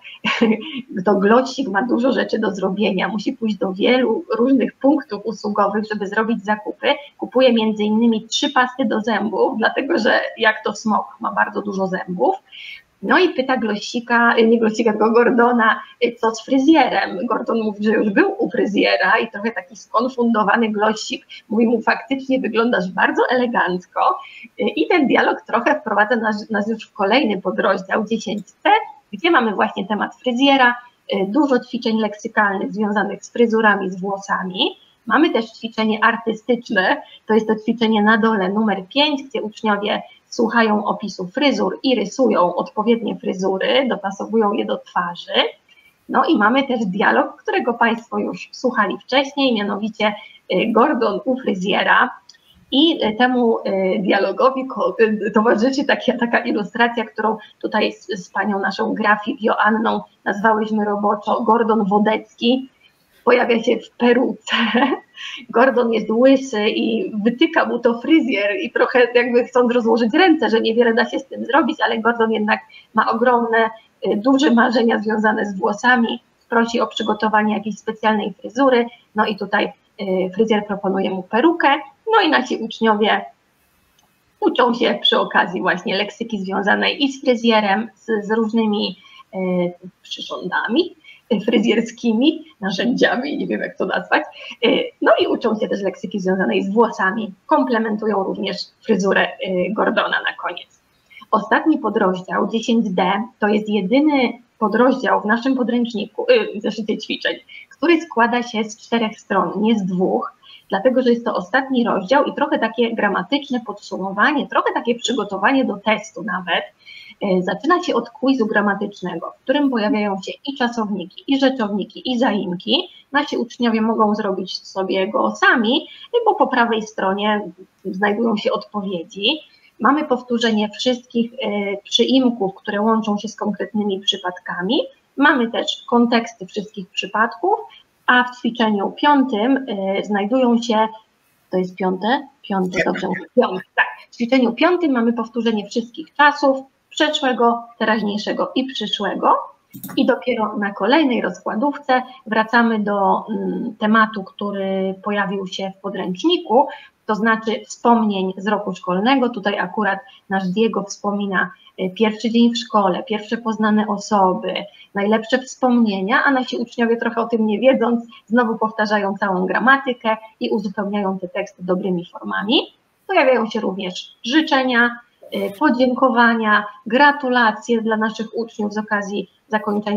to Glossik ma dużo rzeczy do zrobienia. Musi pójść do wielu różnych punktów usługowych, żeby zrobić zakupy. Kupuje między innymi trzy pasty do zębów, dlatego że jak to smok ma bardzo dużo zębów. No i pyta Glossika, nie Glossika, tylko Gordona, co z fryzjerem. Gordon mówi, że już był u fryzjera i trochę taki skonfundowany Glossik mówi mu, faktycznie wyglądasz bardzo elegancko. I ten dialog trochę wprowadza nas, nas już w kolejny podrozdział dziesięć c, gdzie mamy właśnie temat fryzjera, dużo ćwiczeń leksykalnych związanych z fryzurami, z włosami. Mamy też ćwiczenie artystyczne, to jest to ćwiczenie na dole numer pięć, gdzie uczniowie słuchają opisu fryzur i rysują odpowiednie fryzury, dopasowują je do twarzy. No i mamy też dialog, którego Państwo już słuchali wcześniej, mianowicie Gordon u fryzjera. I temu dialogowi towarzyszy taka, taka ilustracja, którą tutaj z, z panią naszą grafik Joanną nazwałyśmy roboczo Gordon Wodecki. Pojawia się w peruce. Gordon jest łysy i wytyka mu to fryzjer i trochę jakby chcąc rozłożyć ręce, że niewiele da się z tym zrobić, ale Gordon jednak ma ogromne, duże marzenia związane z włosami, prosi o przygotowanie jakiejś specjalnej fryzury, no i tutaj fryzjer proponuje mu perukę, no i nasi uczniowie uczą się przy okazji właśnie leksyki związanej i z fryzjerem, z, z różnymi y, przyrządami fryzjerskimi, narzędziami, nie wiem jak to nazwać, no i uczą się też leksyki związanej z włosami, komplementują również fryzurę Gordona na koniec. Ostatni podrozdział, dziesięć d, to jest jedyny podrozdział w naszym podręczniku, w zeszycie ćwiczeń, który składa się z czterech stron, nie z dwóch, dlatego że jest to ostatni rozdział i trochę takie gramatyczne podsumowanie, trochę takie przygotowanie do testu nawet. Zaczyna się od quizu gramatycznego, w którym pojawiają się i czasowniki, i rzeczowniki, i zaimki. Nasi uczniowie mogą zrobić sobie go sami, bo po prawej stronie znajdują się odpowiedzi. Mamy powtórzenie wszystkich przyimków, które łączą się z konkretnymi przypadkami. Mamy też konteksty wszystkich przypadków, a w ćwiczeniu piątym znajdują się, to jest piąte? Piąte, dobrze mówię, piąte, tak. W ćwiczeniu piątym mamy powtórzenie wszystkich czasów, przeszłego, teraźniejszego i przyszłego. I dopiero na kolejnej rozkładówce wracamy do mm, tematu, który pojawił się w podręczniku, to znaczy wspomnień z roku szkolnego. Tutaj akurat nasz Diego wspomina pierwszy dzień w szkole, pierwsze poznane osoby, najlepsze wspomnienia, a nasi uczniowie trochę o tym nie wiedząc, znowu powtarzają całą gramatykę i uzupełniają te teksty dobrymi formami. Pojawiają się również życzenia, podziękowania, gratulacje dla naszych uczniów z okazji zakończenia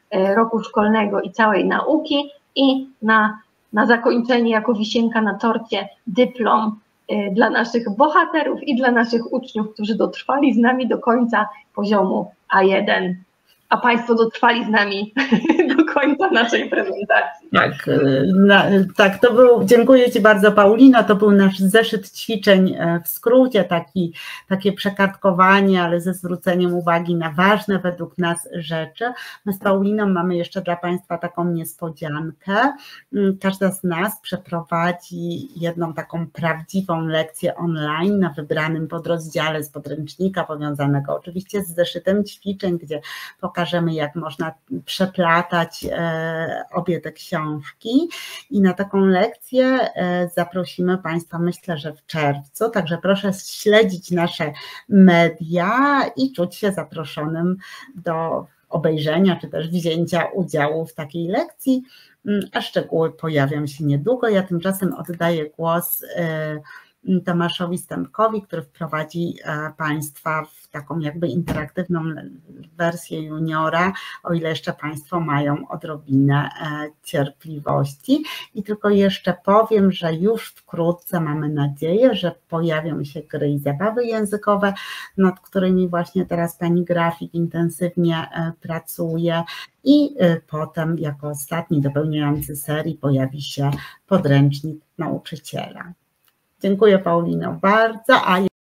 roku szkolnego i całej nauki i na, na zakończenie jako wisienka na torcie dyplom dla naszych bohaterów i dla naszych uczniów, którzy dotrwali z nami do końca poziomu A jeden. A Państwo dotrwali z nami do końca naszej prezentacji. Tak, na, tak, to był, dziękuję Ci bardzo, Paulino, to był nasz zeszyt ćwiczeń w skrócie, taki, takie przekartkowanie, ale ze zwróceniem uwagi na ważne według nas rzeczy. My z Pauliną mamy jeszcze dla Państwa taką niespodziankę. Każda z nas przeprowadzi jedną taką prawdziwą lekcję online na wybranym podrozdziale z podręcznika powiązanego oczywiście z zeszytem ćwiczeń, gdzie pokażemy, jak można przeplatać obie te książki i na taką lekcję zaprosimy Państwa, myślę, że w czerwcu, także proszę śledzić nasze media i czuć się zaproszonym do obejrzenia czy też wzięcia udziału w takiej lekcji, a szczegóły pojawią się niedługo. Ja tymczasem oddaję głos Tomaszowi Stępkowi, który wprowadzi Państwa w taką jakby interaktywną wersję juniora, o ile jeszcze Państwo mają odrobinę cierpliwości. I tylko jeszcze powiem, że już wkrótce mamy nadzieję, że pojawią się gry i zabawy językowe, nad którymi właśnie teraz Pani grafik intensywnie pracuje. I potem jako ostatni dopełniający serii pojawi się podręcznik nauczyciela. Dziękuję, Paulino, bardzo. A